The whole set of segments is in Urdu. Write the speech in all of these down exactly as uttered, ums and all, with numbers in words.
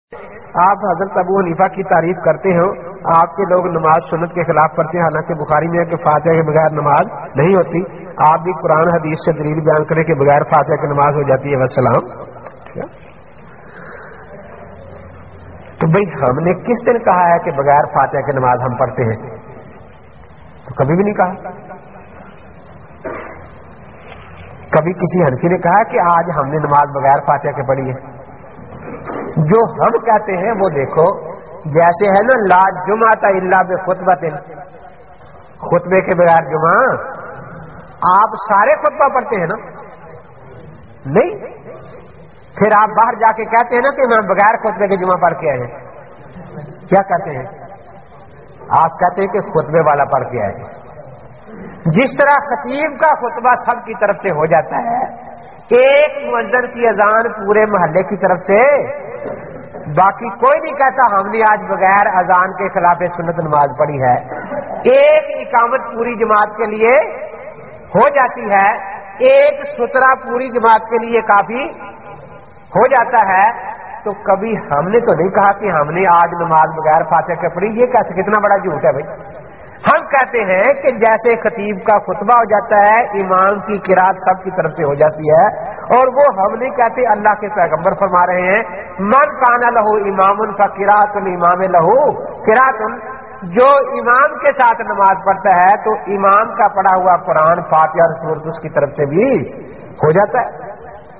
آپ حضرت ابو حنیفہ کی تعریف کرتے ہو، آپ کے لوگ نماز سنت کے خلاف پڑھتے ہیں، حالانکہ بخاری میں ہے کہ فاتحہ کے بغیر نماز نہیں ہوتی. آپ بھی قرآن حدیث سے دلیل بیان کریں کہ بغیر فاتحہ کی نماز ہو جاتی ہے. وسلام. تو بھئی ہم نے کس دن کہا ہے کہ بغیر فاتحہ کی نماز ہم پڑھتے ہیں؟ تو کبھی بھی نہیں کہا. کبھی کسی حنفی نے کہا کہ آج ہم نے نماز بغیر فاتحہ کے پڑھی ہے؟ جو ہم کہتے ہیں وہ دیکھو، جیسے ہے نا لا جمعۃ الا بخطبۃ، خطبے کے بغیر جمعہ. آپ سارے خطبہ پڑھتے ہیں نا؟ نہیں. پھر آپ باہر جا کے کہتے ہیں نا کہ میں بغیر خطبے کے جمعہ پڑھ کے آئے ہیں. کیا کہتے ہیں؟ آپ کہتے ہیں کہ خطبے والا پڑھ کے آئے ہیں. جس طرح خطیب کا خطبہ سب کی طرف سے ہو جاتا ہے، ایک مؤذن کی اذان پورے محلے کی طرف سے، باقی کوئی نہیں کہتا ہم نے آج بغیر اذان کے خلاف سنت نماز پڑھی ہے. ایک اقامت پوری جماعت کے لیے ہو جاتی ہے، ایک سترہ پوری جماعت کے لیے کافی ہو جاتا ہے. تو کبھی ہم نے تو نہیں کہا کہ ہم نے آج نماز بغیر فاتحہ کے پڑھی. یہ کیسے، کتنا بڑا جھوٹ ہے بھائی. ہم کہتے ہیں کہ جیسے خطیب کا خطبہ ہو جاتا ہے، امام کی قرات سب کی طرف سے ہو جاتی ہے، اور وہ ہم نہیں کہتے، اللہ کے پیغمبر فرما رہے ہیں من کان لہ امام فقرات امام لہ قرات، جو امام کے ساتھ نماز پڑھتا ہے تو امام کا پڑھا ہوا قرآن فاتحہ اور سورت اس کی طرف سے بھی ہو جاتا ہے.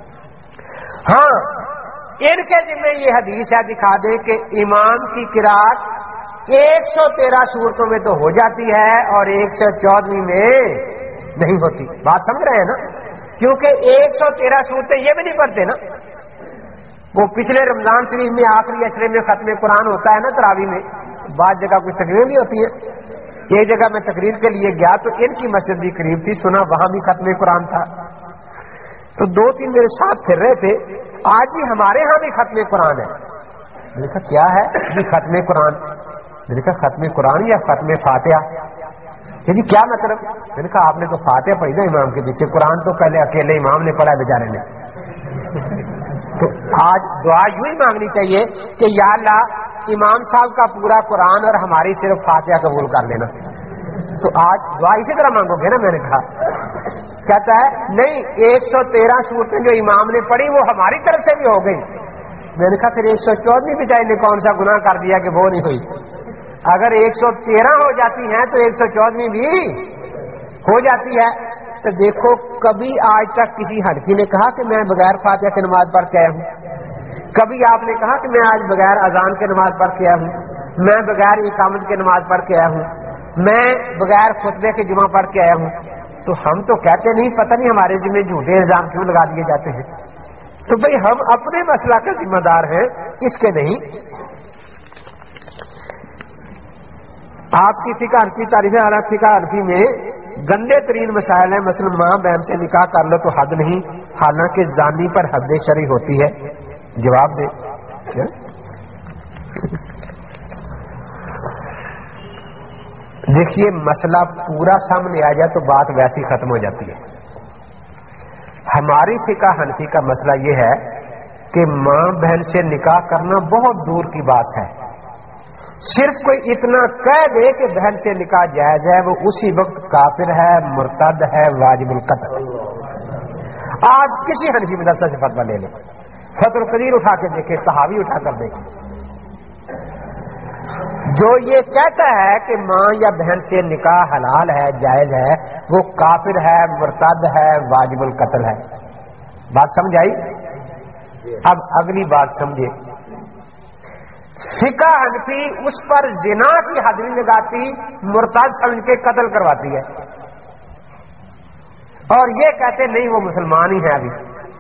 ہاں ان کے ذمہ یہ حدیث ہے، دکھا دے کہ امام کی قرات ایک سو تیرہ صورتوں میں تو ہو جاتی ہے اور ایک سو چودہ میں نہیں ہوتی. بات سمجھ رہے ہیں نا؟ کیونکہ ایک سو تیرہ صورتیں یہ بھی نہیں پڑھتے نا. وہ پچھلے رمضان شریف میں آخری اشرے میں ختم قرآن ہوتا ہے نا تراویح میں، بعض جگہ کچھ تقریریں بھی ہوتی ہے. ایک جگہ میں تقریر کے لیے گیا تو ان کی مسجد بھی قریب تھی، سنا وہاں بھی ختم قرآن تھا. تو دو تین میرے ساتھ پھر رہے تھے، آج بھی ہمارے ہاں بھی ختم قرآن ہے. میں نے کہا کیا ہے یہ ختم قرآن؟ میں نے کہا ختم قرآن یا ختم فاتحہ؟ کہ جی کیا مطلب؟ میں نے کہا آپ نے تو فاتحہ پڑھی نا امام کے پیچھے، قرآن تو پہلے اکیلے امام نے پڑھا بیچارے نے. تو آج دعا یوں ہی مانگنی چاہیے کہ یا اللہ امام صاحب کا پورا قرآن اور ہماری صرف فاتحہ قبول کر لینا. تو آج دعا اسی طرح مانگو گے نا. میں نے کہا، کہتا ہے نہیں ایک سو تیرہ صورتیں جو امام نے پڑھی وہ ہماری طرف سے بھی ہو گئی. میں نے کہا پھر ایک سو چودہ بچائی نے کون سا گناہ کر دیا کہ وہ نہیں ہوئی؟ اگر ایک سو تیرہ ہو جاتی ہیں تو ایک سو چودہ بھی ہو جاتی ہے. تو دیکھو کبھی آج تک کسی حنفی نے کہا کہ میں بغیر فاتحہ کی نماز پڑھ کے آیا ہوں؟ کبھی آپ نے کہا کہ میں آج بغیر اذان کی نماز پڑھ کے آیا ہوں، میں بغیر اقامت کی نماز پڑھ کے آیا ہوں، میں بغیر خطبے کے جمعہ پڑھ کے آیا ہوں؟ تو ہم تو کہتے نہیں، پتہ نہیں ہمارے ذمہ جھوٹے الزام کیوں لگا دیے جاتے ہیں. تو بھئی ہم اپنے مسئلہ کے ذمہ دار ہیں، اس کے نہیں. آپ کی فقہ حنفی تعریف ہے، فقہ حنفی میں گندے ترین مسائل ہیں، مثلا ماں بہن سے نکاح کر لو تو حد نہیں، حالانکہ زانی پر حد شرعی ہوتی ہے. جواب دے. دیکھیے مسئلہ پورا سامنے آ جائے تو بات ویسی ختم ہو جاتی ہے. ہماری فقہ حنفی کا مسئلہ یہ ہے کہ ماں بہن سے نکاح کرنا بہت دور کی بات ہے. صرف کوئی اتنا کہہ دے کہ بہن سے نکاح جائز ہے، وہ اسی وقت کافر ہے، مرتد ہے، واجب القتل. آج کسی حنفی مدرسہ سے فتویٰ لے لیں، فتح القدیر اٹھا کے دیکھے، طحاوی اٹھا کر دیکھے، جو یہ کہتا ہے کہ ماں یا بہن سے نکاح حلال ہے، جائز ہے، وہ کافر ہے، مرتد ہے، واجب القتل ہے. بات سمجھ آئی؟ اب اگلی بات سمجھے. فقہ حنفی اس پر زنا کی حد نہیں لگاتی، مرتد سمجھ کے قتل کرواتی ہے، اور یہ کہتے نہیں وہ مسلمان ہی ہے ابھی،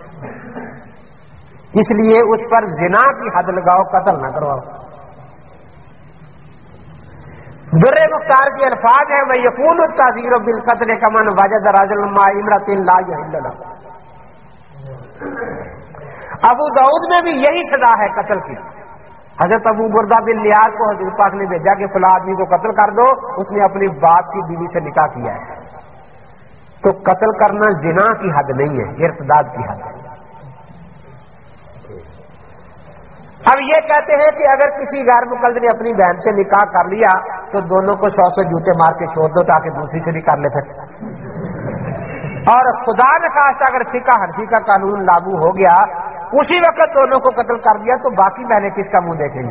اس لیے اس پر زنا کی حد لگاؤ، قتل نہ کرواؤ. در مختار کے الفاظ ہیں وَيَكُونُ التَّعْزِيرُ بِالْقَتْلِ كَمَنْ وَجَدَ رَجُلًا مَعَ امْرَأَةٍ لَا يَحِلُّ لَهُ. ابو داؤد میں بھی یہی سزا ہے قتل کی. حضرت ابو بردہ بن نیاز کو حضور پاک نے بھیجا کہ فلاں آدمی کو قتل کر دو، اس نے اپنی باپ کی بیوی سے نکاح کیا ہے. تو قتل کرنا زنا کی حد نہیں ہے، ارتداد کی حد ہے. اب یہ کہتے ہیں کہ اگر کسی غیر مقلد نے اپنی بہن سے نکاح کر لیا تو دونوں کو سو سو جوتے مار کے چھوڑ دو تاکہ دوسری سے بھی کر لے پھر. اور خدا نخواستہ اگر فقہ حنفی کا قانون لاگو ہو گیا اسی وقت دونوں کو قتل کر دیا تو باقی بہنیں کس کا منہ دیکھیں گی؟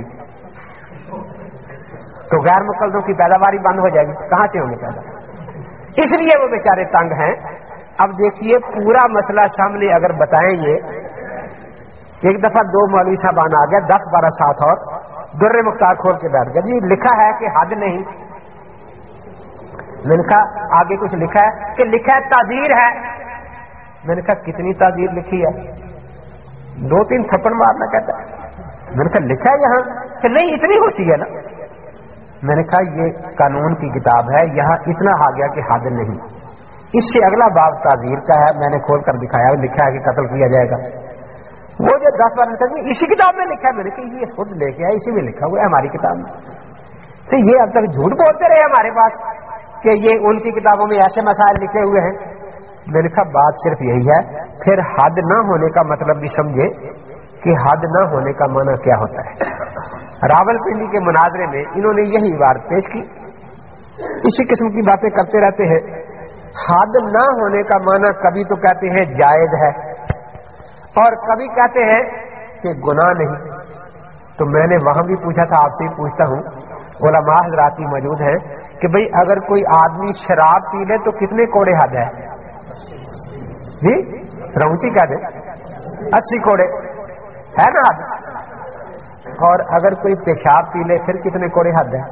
تو غیر مقلدوں کی پیداواری بند ہو جائے گی، کہاں سے ہوں گے پیدا؟ اس لیے وہ بیچارے تنگ ہیں. اب دیکھیے پورا مسئلہ شامل اگر بتائیں یہ ایک دفعہ دو مولوی صاحبان آ گیا دس بارہ ساتھ اور در مختار کھول کے بیٹھ گیا. جی لکھا ہے کہ حد نہیں. میں نے کہا آگے کچھ لکھا ہے کہ لکھا ہے تعزیر ہے. میں نے کہا کتنی تعزیر لکھی ہے؟ دو تین تھپڑ مارنا کہتا ہے. میں نے کہا لکھا ہے یہاں کہ نہیں اتنی ہوتی ہے نا. میں نے کہا یہ قانون کی کتاب ہے یہاں اتنا آ گیا کہ حد نہیں. اس سے اگلا باب تعزیر کا ہے، میں نے کھول کر دکھایا لکھا ہے کہ قتل کیا جائے گا. وہ جو دس بار لکھا اسی کتاب میں لکھا ہے. میں نے کہا یہ خود لے کے آیا اسی میں لکھا ہوا ہے ہماری کتاب میں. تو یہ اب تک جھوٹ بولتے رہے ہمارے پاس کہ یہ ان کی کتابوں میں ایسے مسائل لکھے ہوئے ہیں. میں نے کہا بات صرف یہی ہے. پھر حد نہ ہونے کا مطلب بھی سمجھے کہ حد نہ ہونے کا معنی کیا ہوتا ہے. راول پنڈی کے مناظرے میں انہوں نے یہی بات پیش کی. اسی قسم کی باتیں کرتے رہتے ہیں. حد نہ ہونے کا معنی کبھی تو کہتے ہیں جائز ہے اور کبھی کہتے ہیں کہ گناہ نہیں. تو میں نے وہاں بھی پوچھا تھا، آپ سے ہی پوچھتا ہوں، علماء حضرات بھی موجود ہیں کہ بھئی اگر کوئی آدمی شراب پی لے تو کتنے کوڑے حد ہے؟ جی رونچی کہہ دیں اسی کوڑے ہے نا حد. اور اگر کوئی پیشاب پی لے پھر کتنے کوڑے حد ہے؟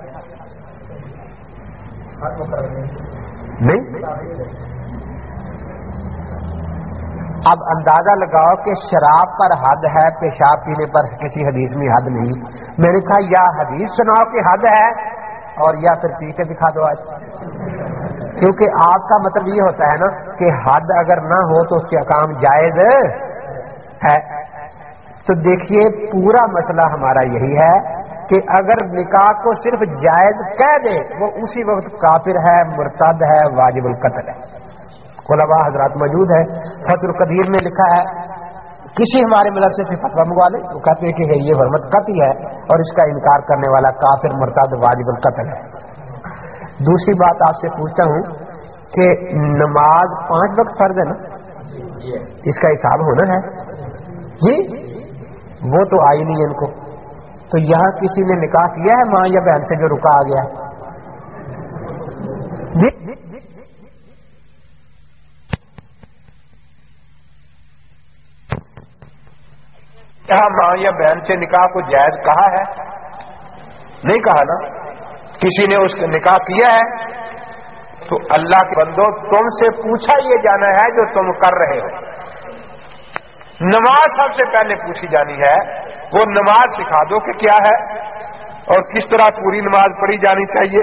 نہیں. اب اندازہ لگاؤ کہ شراب پر حد ہے، پیشاب پینے پر کسی حدیث میں حد نہیں. میں نے کہا یا حدیث سناؤ کہ حد ہے اور یا پھر پی کے دکھا دو آج. کیونکہ آپ کا مطلب یہ ہوتا ہے نا کہ حد اگر نہ ہو تو اس کے کام جائز ہے. تو دیکھیے پورا مسئلہ ہمارا یہی ہے کہ اگر نکاح کو صرف جائز کہہ دے وہ اسی وقت کافر ہے، مرتد ہے، واجب القتل ہے. علماء حضرات موجود ہے. فتح القدیر میں لکھا ہے کسی ہمارے مدرسے سے فتویٰ منگوا لے وہ کہتے ہیں کہ یہ حرمت قطعی ہے اور اس کا انکار کرنے والا کافر، مرتد، واجب القتل ہے. دوسری بات آپ سے پوچھتا ہوں کہ نماز پانچ وقت فرض ہے نا، اس کا حساب ہونا ہے جی. وہ تو آئی نہیں ان کو. تو یہاں کسی نے نکاح کیا ہے ماں یا بہن سے جو رکا آ گیا جی؟ کیا ماں یا بہن سے نکاح کو جائز کہا ہے؟ نہیں کہا نا. کسی نے اس کا نکاح کیا ہے تو اللہ کے بندو تم سے پوچھا یہ جانا ہے جو تم کر رہے ہو. نماز سب سے پہلے پوچھی جانی ہے. وہ نماز سکھا دو کہ کیا ہے اور کس طرح پوری نماز پڑھی جانی چاہیے.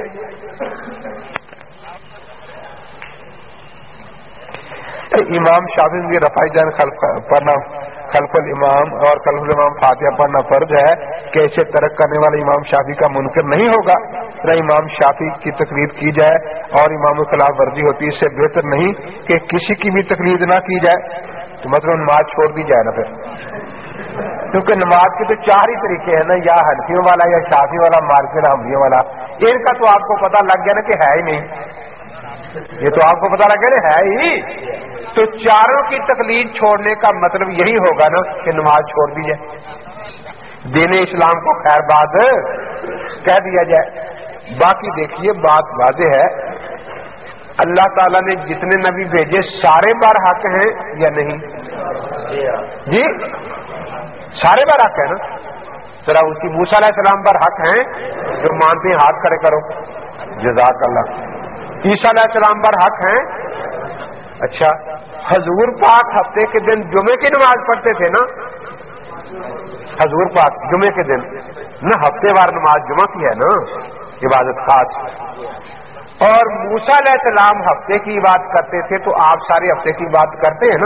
امام شافعی کی رفائی جان خلف پڑھنا خلف الامام اور خلف الامام فاتحہ پڑھنا فرض ہے کہ اسے ترک کرنے والے امام شافعی کا منکر نہیں ہوگا. نہ امام شافعی کی تقلید کی جائے اور امام خلاف ورزی ہوتی ہے. اس سے بہتر نہیں کہ کسی کی بھی تقلید نہ کی جائے. تو مطلب نماز چھوڑ دی جائے نا پھر، کیونکہ نماز کے تو چار ہی طریقے ہیں نا، یا حنفیوں والا یا شافعی والا، مالکی حنبلیوں والا. ان کا تو آپ کو پتہ لگ گیا نا کہ ہے ہی نہیں. یہ تو آپ کو پتہ لگ گیا نا ہے ہی. تو چاروں کی تقلید چھوڑنے کا مطلب یہی ہوگا نا کہ نماز چھوڑ دی جائے، دین اسلام کو خیر بات کہہ دیا جائے. باقی دیکھیے بات واضح ہے، اللہ تعالیٰ نے جتنے نبی بھیجے سارے بار حق ہیں یا نہیں؟ جی سارے بار حق ہیں نا. ذرا اس کی موسیٰ علیہ السلام پر حق ہیں جو مانتے ہیں ہاتھ کھڑے کرو جزاک اللہ. عیسیٰ علیہ السلام پر حق ہیں. اچھا حضور پاک ہفتے کے دن جمعے کی نماز پڑھتے تھے نا. حضور پاک جمعے کے دن نہ ہفتے وار نماز جمعہ کی ہے نا عبادت خاص. اور موسیٰ علیہ السلام ہفتے کی بات کرتے تھے تو آپ سارے ہفتے کی بات کرتے ہیں نا.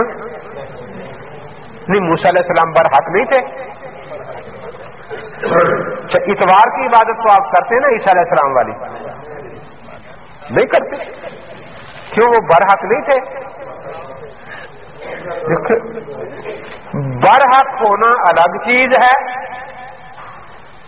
نہیں موسیٰ علیہ السلام پر حق نہیں تھے. اتوار کی عبادت تو آپ کرتے ہیں نا عیسیٰ علیہ السلام والی؟ نہیں کرتے. کیوں؟ وہ برحق نہیں تھے. برحق ہونا الگ چیز ہے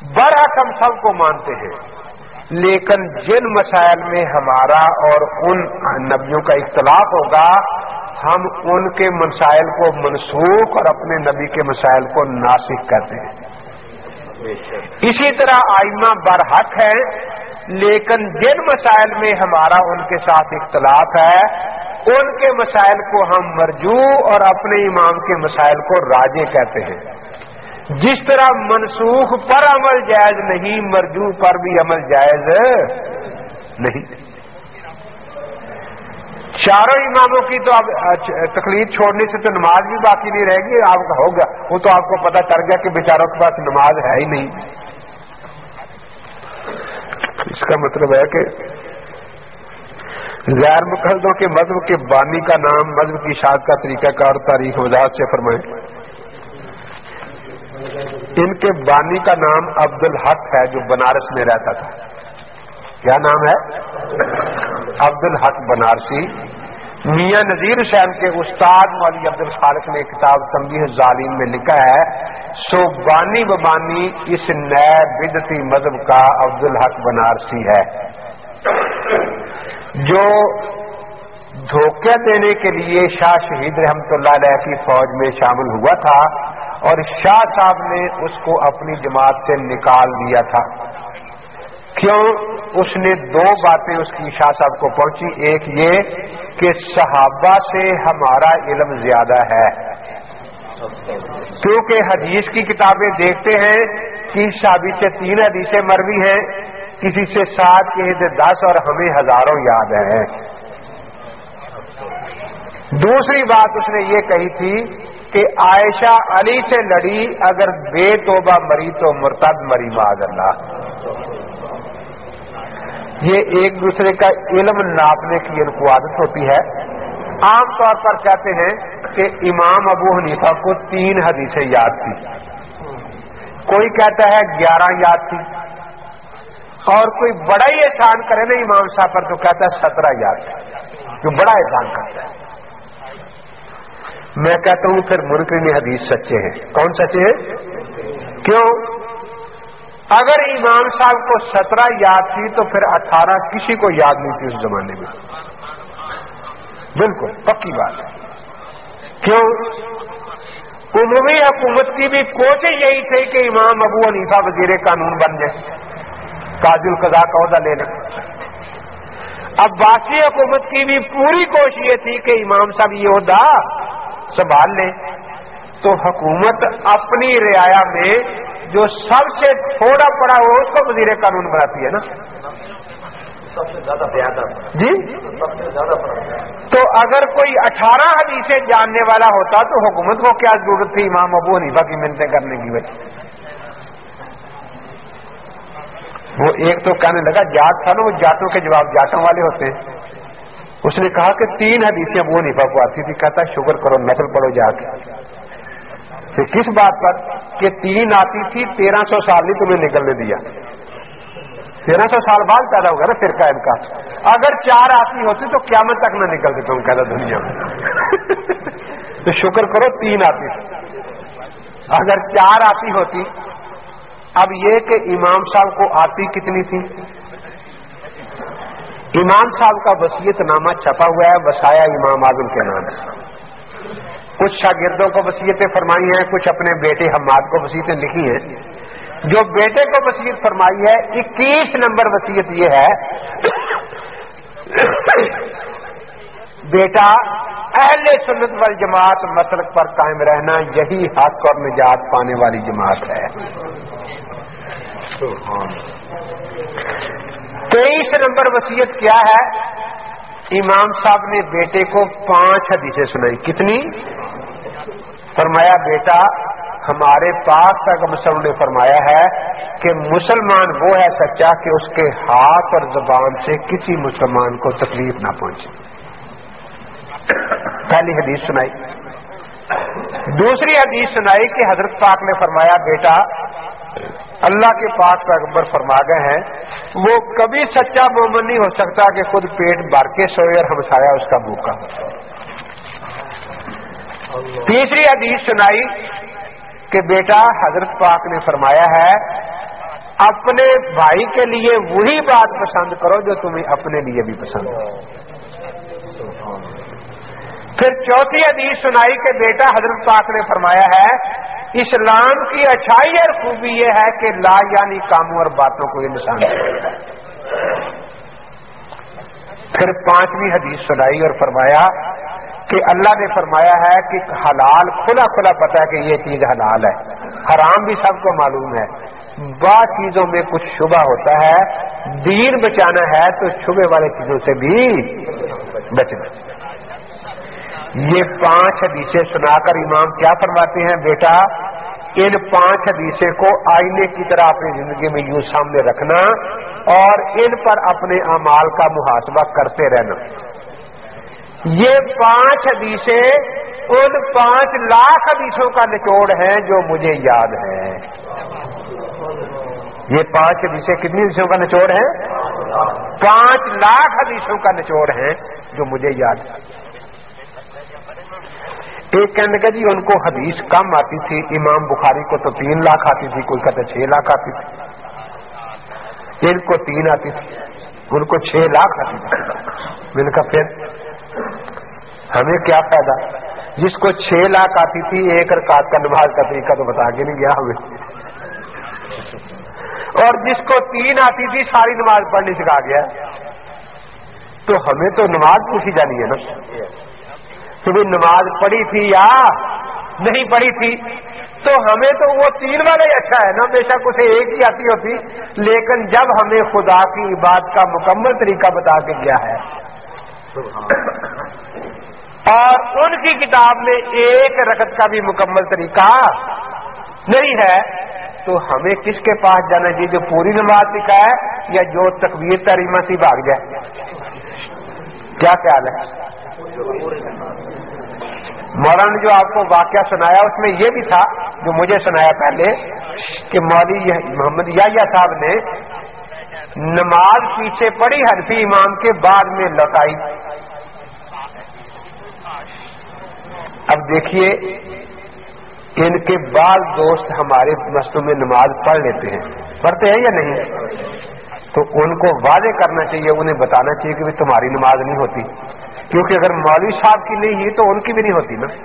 बरहक हम सबको मानते हैं, लेकिन जिन मसाइल में हमारा और उन नबियों का इख्तलाफ होगा हम उनके मसाइल को मनसूख और अपने नबी के मसाइल को नासिख करते हैं। इसी तरह आइमा बरहक है, लेकिन जिन मसाइल में हमारा उनके साथ इख्तलाफ है उनके मसाइल को हम मरजू और अपने इमाम के मसाइल को राजे कहते हैं। जिस तरह मनसूख पर अमल जायज नहीं, मरजू पर भी अमल जायज नहीं। चारों इमामों की तो अब तकलीफ छोड़ने से तो नमाज भी बाकी नहीं रहेगी, आपका होगा वो तो आपको पता चल गया कि बेचारों के पास नमाज है ही नहीं। इसका मतलब है कि गैर मुक़ल्लिदों के मज़हब के बानी का नाम, मज़हब की इशाअत का तरीका कार तारीख वजाहत से फरमाए। इनके बानी का नाम अब्दुल हक है जो बनारस में रहता था। क्या नाम है? अब्दुल हक बनारसी। मियां नजीर हुसैन के उस्ताद मौलवी अब्दुल खालिक ने किताब तंबीह ज़ालिम में लिखा है, सो बानी बबानी इस नए बिदती मजहब का अब्दुल हक बनारसी है, जो धोखे देने के लिए शाह शहीद रहमतुल्लाह अलैह की फौज में शामिल हुआ था और शाह साहब ने उसको अपनी जमात से निकाल दिया था। क्यों? उसने दो बातें उसकी शाह साहब को पहुंची। एक ये कि सहाबा से हमारा इल्म ज्यादा है, क्योंकि हदीस की किताबें देखते हैं कि साहबी से तीन हदीसें मरवी हैं, किसी से सात, किसी से दस और हमें हजारों याद है। दूसरी बात उसने ये कही थी कि आयशा अली से लड़ी, अगर बेतौबा मरी तो मुर्तद मरी माअज़ल्लाह। ये एक दूसरे का इल्म नापने की इनको आदत होती है। आम तौर पर कहते हैं कि इमाम अबू हनीफा को तीन हदीसें याद थी, कोई कहता है ग्यारह याद थी, और कोई बड़ा ही एहसान करे ना इमाम साहब पर तो कहता है सत्रह याद थी, जो बड़ा एहसान करता है। मैं कहता हूं फिर मुनकिर हदीस सच्चे हैं। कौन सच्चे हैं? क्यों? अगर इमाम साहब को सत्रह याद थी तो फिर अठारह किसी को याद नहीं थी उस जमाने में। बिल्कुल पक्की बात है। क्यों? उमवी हुकूमत की भी कोशिश यही थी कि इमाम अबू हनीफा वजीर कानून बन जाए, काजुल कजा का ओहदा लेना। अब्बासी हुकूमत की भी पूरी कोशिश ये थी कि इमाम साहब ये ओहदा संभाल लें। तो हुकूमत अपनी रियाया में जो सबसे थोड़ा पड़ा हो उसको वजीर कानून बनाती है ना, सबसे ज्यादा जी सबसे ज्यादा पड़ा। तो अगर कोई अठारह हदीसें जानने वाला होता तो हुकूमत को क्या जरूरत थी इमाम अबू हनीफा की मिन्नतें करने की वजह? वो एक तो कहने लगा जाट था ना, वो जाटों के जवाब जाटों वाले होते हैं। उसने कहा कि तीन हदीसें अबू हनीफा को आती थी, कहता शुक्र करो नफल पढ़ो जाके। फिर किस बात पर कि तीन आती थी, तेरह सौ साल नहीं तुम्हें निकलने दिया, तेरह सौ साल बाद पैदा होगा ना फिरका इनका। अगर चार आती होती तो क़यामत तक न निकलते तुम कहता दुनिया में। तो शुक्र करो तीन आती थी, अगर चार आती होती। अब ये कि इमाम साहब को आती कितनी थी? इमाम साहब का वसीयतनामा छपा हुआ है वसाया इमाम आजम के नाम से। कुछ शागिर्दों को वसीयतें फरमाई हैं, कुछ अपने बेटे हम्माद को वसीयतें लिखी हैं। जो बेटे को वसीयत फरमाई है, इक्कीस नंबर वसीयत ये है, बेटा अहले सुन्नत वल जमात मसलक पर कायम रहना, यही हक और निजात पाने वाली जमात है। तेईस नंबर वसीयत क्या है? इमाम साहब ने बेटे को पांच हदीसें सुनाई। कितनी? फरमाया बेटा हमारे पास पैगंबर ने फरमाया है कि मुसलमान वो है सच्चा कि उसके हाथ और जुबान से किसी मुसलमान को तकलीफ ना पहुंचे। पहली हदीस सुनाई। दूसरी हदीस सुनाई कि हजरत पाक ने फरमाया बेटा अल्लाह के पाक पैगंबर फरमा गए हैं, वो कभी सच्चा मोमिन नहीं हो सकता कि खुद पेट भर के सोए और हमसाया उसका भूखा। तीसरी हदीस सुनाई कि बेटा हजरत पाक ने फरमाया है अपने भाई के लिए वही बात पसंद करो जो तुम्हें अपने लिए भी पसंद हो। फिर चौथी हदीस सुनाई कि बेटा हजरत पाक ने फरमाया है इस्लाम की अच्छाई और खूबी यह है कि ला यानी कामों और बातों को इंसान करेगा। फिर पांचवी हदीस सुनाई और फरमाया कि अल्लाह ने फरमाया है कि हलाल खुला खुला पता है कि ये चीज हलाल है, हराम भी सबको मालूम है, बाद चीजों में कुछ शुबा होता है, दीन बचाना है तो शुबे वाली चीजों से भी बचना। ये पांच हदीसें सुनाकर इमाम क्या फरमाते हैं, बेटा इन पांच हदीसें को आईने की तरह अपनी जिंदगी में यूं सामने रखना और इन पर अपने अमाल का मुहासबा करते रहना। ये पांच हदीसें उन पांच लाख हदीसों का निचोड़ है जो मुझे याद है। ये पांच हदीसें कितनी हदीसों का निचोड़ है? पांच लाख हदीसों का निचोड़ है जो मुझे याद है। एक कहने का जी उनको हदीस कम आती थी, इमाम बुखारी को तो तीन लाख आती थी, कोई कहते छह लाख आती थी, इनको तीन आती थी, उनको छह लाख आती थी। मैंने कहा फिर हमें क्या फायदा, जिसको छह लाख आती थी एक रकात का नमाज का तरीका तो बता के नहीं गया हमें, और जिसको तीन आती थी सारी नमाज पढ़नी सिखा गया। तो हमें तो नमाज पूछी जानी है ना, तुम्हें नमाज पढ़ी थी या नहीं पढ़ी थी, तो हमें तो वो तीन वाला ही अच्छा है ना, बेशक उसे एक ही आती होती, लेकिन जब हमें खुदा की इबादत का मुकम्मल तरीका बता के गया है और उनकी किताब में एक रकत का भी मुकम्मल तरीका नहीं है, तो हमें किसके पास जाना चाहिए, जो पूरी नमाज सिखाए या जो तकबीर तहरीमा सी भाग जाए? क्या ख्याल है? मौलाना ने जो आपको वाकया सुनाया उसमें यह भी था जो मुझे सुनाया पहले कि मौलवी मोहम्मद याह्या साहब ने नमाज पीछे पड़ी हनफी इमाम के बाद में लौटाई। अब देखिए इनके बाद दोस्त हमारे मस्जिद में नमाज पढ़ लेते हैं, पढ़ते हैं या नहीं, तो उनको वादे करना चाहिए, उन्हें बताना चाहिए कि तुम्हारी नमाज नहीं होती, क्योंकि अगर मौलवी साहब की नहीं है तो उनकी भी नहीं होती ना।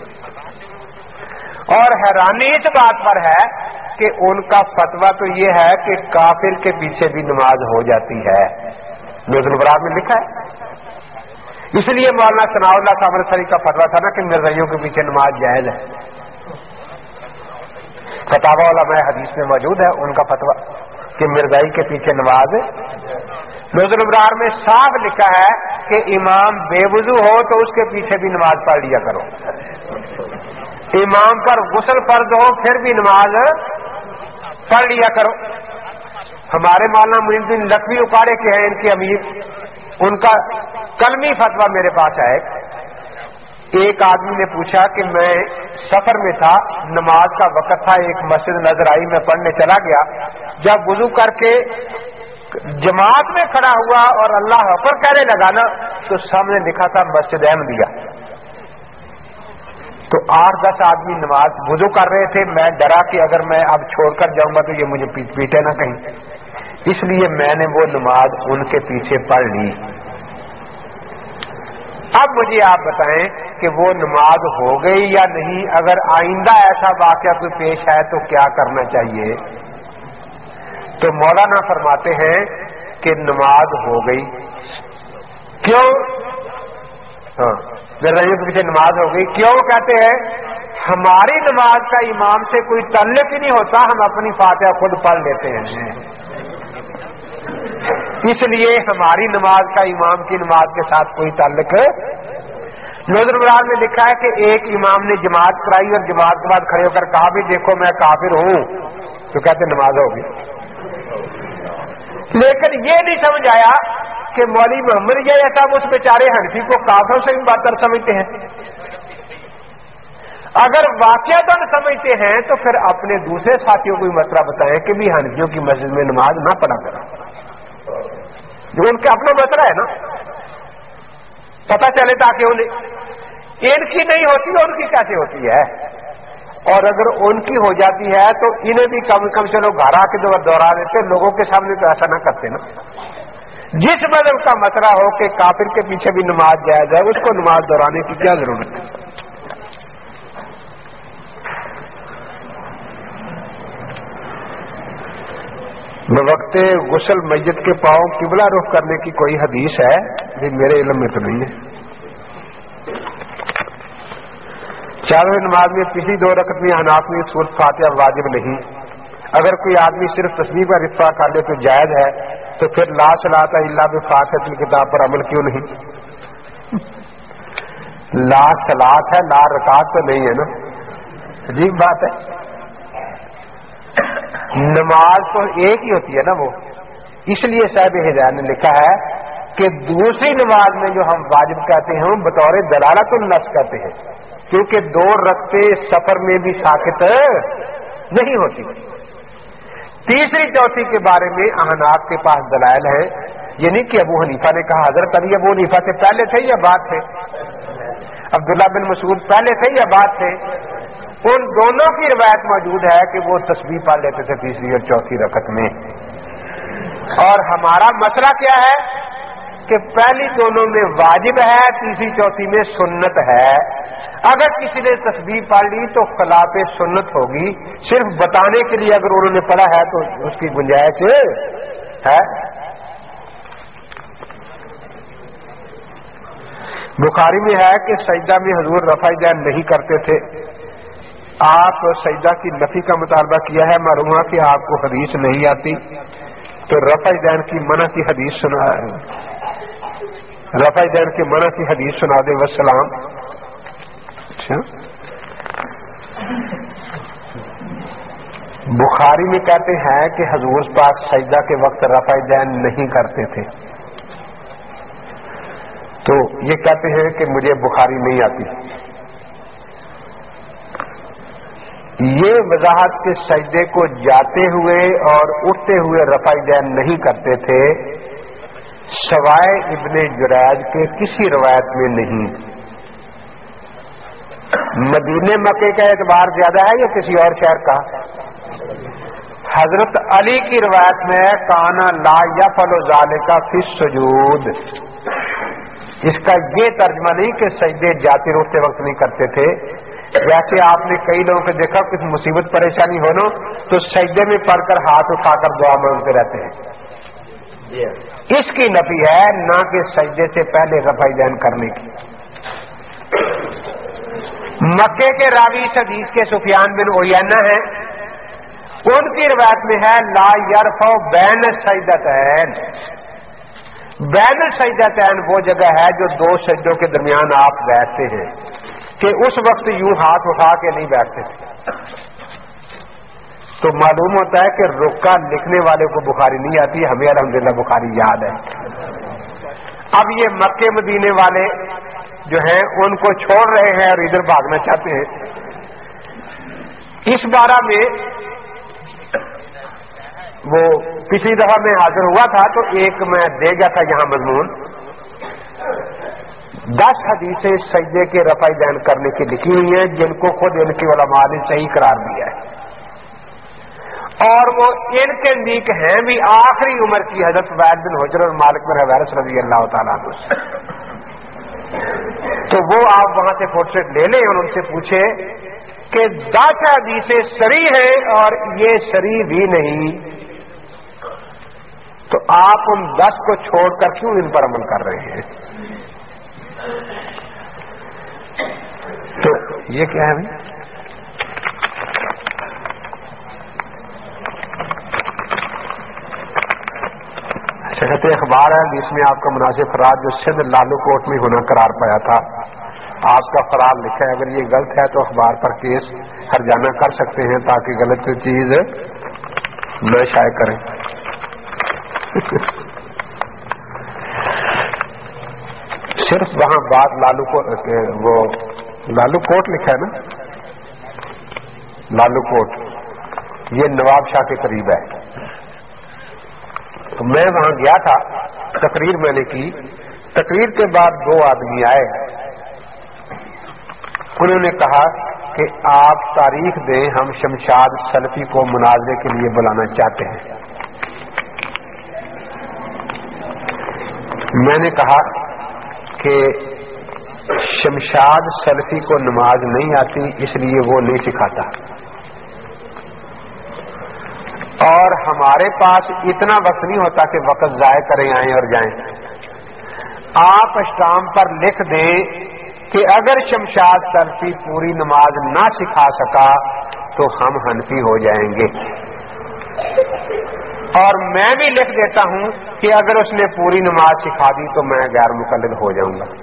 और हैरानी इस बात पर है कि उनका फतवा तो ये है कि काफिर के पीछे भी नमाज हो जाती है, नज़्मुल बरात में लिखा है। इसलिए मौलाना सनाउल्लाह साहब अमृतसरी का फतवा था ना कि मिर्जाइयों के पीछे नमाज जायज है, फतावा उलमा हदीस में मौजूद है उनका फतवा कि मिर्जाई के पीछे नमाज। नज़्मुल बरात में साफ लिखा है कि इमाम बेवुजू हो तो उसके पीछे भी नमाज पढ़ लिया करो, इमाम पर गुस्ल फर्ज हो फिर भी नमाज पढ़ लिया करो। हमारे मौलाना मुइनुद्दीन लखवी उकाड़े के हैं इनके अमीर, उनका कलमी फतवा मेरे पास आए। एक आदमी ने पूछा कि मैं सफर में था, नमाज का वक्त था, एक मस्जिद नजर आई, मैं पढ़ने चला गया, जब वुजू करके जमात में खड़ा हुआ और अल्लाह अकबर कहने लगा ना, तो सामने लिखा था मस्जिद अहमदिया। तो आठ दस आदमी नमाज वुजू कर रहे थे, मैं डरा कि अगर मैं अब छोड़कर जाऊंगा तो ये मुझे पीट पीटे ना कहीं, इसलिए मैंने वो नमाज उनके पीछे पढ़ ली। अब मुझे आप बताएं कि वो नमाज हो गई या नहीं, अगर आइंदा ऐसा वाकया कोई पेश है तो क्या करना चाहिए? तो मौलाना फरमाते हैं कि नमाज हो गई। क्यों? हाँ, मिर्जाइयों के पीछे नमाज हो गई। क्यों कहते हैं? हमारी नमाज का इमाम से कोई ताल्लुक ही नहीं होता, हम अपनी फातिहा खुद पढ़ लेते हैं, इसलिए हमारी नमाज का इमाम की नमाज के साथ कोई ताल्लुक। नज़्मुल बरात में लिखा है कि एक इमाम ने जमात कराई और जमात के बाद खड़े होकर कहा भी देखो मैं काफिर हूं, तो कहते नमाज होगी। लेकिन ये नहीं समझ आया कि मौलवी मोहम्मद याह्या साहब उस बेचारे हनफी को काफिरों से भी बदतर समझते हैं। अगर वाकयातन समझते हैं तो फिर अपने दूसरे साथियों को भी मसला बताएं कि भी हनफियों की मस्जिद में नमाज ना पढ़ा करा, जो उनका अपना मसला है ना, पता चले ताकि उन्हें इनकी नहीं होती और उनकी कैसे होती है। اور اگر ان کی ہو جاتی ہے تو انہیں بھی کم کم چلو گھر آ کے دوہرا دیتے، لوگوں کے سامنے تو ایسا نہ کرتے نا۔ جس مذہب کا مسئلہ ہو کہ کافر کے پیچھے بھی نماز جائز ہے، اس کو نماز دہرانے کی کیا ضرورت ہے؟ وقت غسل میت کے پاؤں قبلہ رخ کرنے کی کوئی حدیث ہے؟ بھی میرے علم میں تو نہیں ہے۔ چاروں نماز میں پچھلی دو رکعت میں حناف میں سورۃ فاتحہ واجب نہیں، اگر کوئی آدمی صرف تسبیح کا رفع کر لے تو جائز ہے، تو پھر لا صلاۃ الا بفاتحۃ الکتاب پر عمل کیوں نہیں؟ لا صلاۃ ہے، لا رکعت تو نہیں ہے نا، عجیب بات ہے۔ نماز تو ایک ہی ہوتی ہے نا وہ، اس لیے صاحب ہدایت نے لکھا ہے کہ دوسری نماز میں جو ہم واجب کہتے ہیں ہم بطور دلالت النص کہتے ہیں، کیونکہ دو رکعتیں سفر میں بھی ساقط نہیں ہوتی۔ تیسری چوتھی کے بارے میں احناف کے پاس دلائل ہیں، یعنی کہ ابو حنیفہ نے کہا حضرت علی ابو حنیفہ سے پہلے تھے یا بعد تھے؟ عبداللہ بن مسعود پہلے تھے یا بعد تھے؟ ان دونوں کی روایت موجود ہے کہ وہ تسبیح پڑھ لیتے تھے تیسری اور چوتھی رکعت میں۔ اور ہمارا مسئلہ کیا ہے کہ پہلی دونوں میں واجب ہے، تیسری چوتھی میں سنت ہے۔ اگر کسی نے تسبیح پڑھ لی تو خلاف سنت ہوگی، صرف بتانے کے لیے اگر انہوں نے پڑھا ہے تو اس کی گنجائش ہے۔ بخاری میں ہے کہ سجدہ میں حضور رفع دین نہیں کرتے تھے، آپ سجدہ کی نفی کا مطالبہ کیا ہے، معلوم ہے کہ آپ کو حدیث نہیں آتی، تو رفع دین کی منع کی حدیث سنا رفع دین کی منع کی حدیث سنا دیں والسلام۔ اچھا، بخاری میں کہتے ہیں کہ حضور پاک سجدہ کے وقت رفع دین نہیں کرتے تھے، تو یہ کہتے ہیں کہ مجھے بخاری نہیں آتی۔ یہ وضاحت کے سجدے کو جاتے ہوئے اور اٹھتے ہوئے رفع دین نہیں کرتے تھے، سوائے ابن جریج کے کسی روایت میں نہیں۔ مدینے مکے کا اعتبار زیادہ ہے یا کسی اور شہر کا؟ حضرت علی کی روایت میں کانا لا یفعل ذالک فی السجود، اس کا یہ ترجمہ نہیں کہ سجدے جاتے اٹھتے وقت نہیں کرتے تھے۔ جیسے آپ نے کئی لوگوں کو دیکھا کچھ مصیبت پریشانی ہو نا تو سجدے میں پڑھ کر ہاتھ اٹھا کر دعا مانگتے رہتے ہیں، اس کی نفی ہے، نہ کہ سجدے سے پہلے رفع دین کرنے کی۔ مکے کے راوی اس حدیث کے سفیان بن عیینہ ہیں، ان کی روایت میں ہے لا یرفع بین السجدتین، بین السجدتین وہ جگہ ہے جو دو سجدوں کے درمیان آپ بیٹھتے ہیں، کہ اس وقت یوں ہاتھ اٹھا کے نہیں بیٹھتے تھے۔ تو معلوم ہوتا ہے کہ رکع لکھنے والے کو بخاری نہیں آتی، ہمیں الحمدللہ بخاری یاد ہے۔ اب یہ مکے مدینے والے جو ہیں ان کو چھوڑ رہے ہیں اور ادھر بھاگنا چاہتے ہیں۔ اس بارہ میں وہ پچھلی دفعہ میں حاضر ہوا تھا تو ایک میں دے گیا تھا یہاں مضمون، دس حدیثیں سجدے کے رفع دین کرنے کی لکھی ہوئی ہیں جن کو خود ان کی علماء نے صحیح قرار دیا ہے، اور وہ ان کے نیک ہیں بھی آخری عمر کی حضرت وائل بن حجر اور مالک بن حویرث رضی اللہ تعالیٰ عنہ سے۔ تو وہ آپ وہاں سے فوٹو لے لیں اور ان سے پوچھیں کہ دس حدیثیں صریح ہیں اور یہ صریح بھی نہیں، تو آپ ان دس کو چھوڑ کر کیوں ان پر عمل کر رہے ہیں؟ تو یہ کیا ہے بھائی؟ صحت اخبار ہے جس میں آپ کا مناسب فرار جو سندھ لالو کوٹ میں ہونا قرار پایا تھا، آپ کا فرار لکھا ہے، اگر یہ غلط ہے تو اخبار پر کیس ہرجانہ کر سکتے ہیں تاکہ غلط چیز نہ شائع کریں۔ صرف وہاں بات لالو کو وہ لالو کوٹ لکھا ہے نا، لالو کوٹ یہ نواب شاہ کے قریب ہے۔ تو میں وہاں گیا تھا، تقریر میں نے کی، تقریر کے بعد دو آدمی آئے، انہوں نے کہا کہ آپ تاریخ دیں، ہم شمشاد سلفی کو مناظرے کے لیے بلانا چاہتے ہیں۔ میں نے کہا کہ شمشاد سلفی کو نماز نہیں آتی، اس لیے وہ نہیں سکھاتا، اور ہمارے پاس اتنا وقت نہیں ہوتا کہ وقت ضائع کریں آئیں اور جائیں۔ آپ اسٹامپ پر لکھ دیں کہ اگر شمشاد سلفی پوری نماز نہ سکھا سکا تو ہم حنفی ہو جائیں گے، اور میں بھی لکھ دیتا ہوں کہ اگر اس نے پوری نماز سکھا دی تو میں غیر مقلد ہو جاؤں گا۔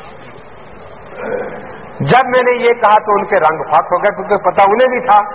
جب میں نے یہ کہا تو ان کے رنگ پھک ہو گئے، کیونکہ پتہ انہیں بھی تھا۔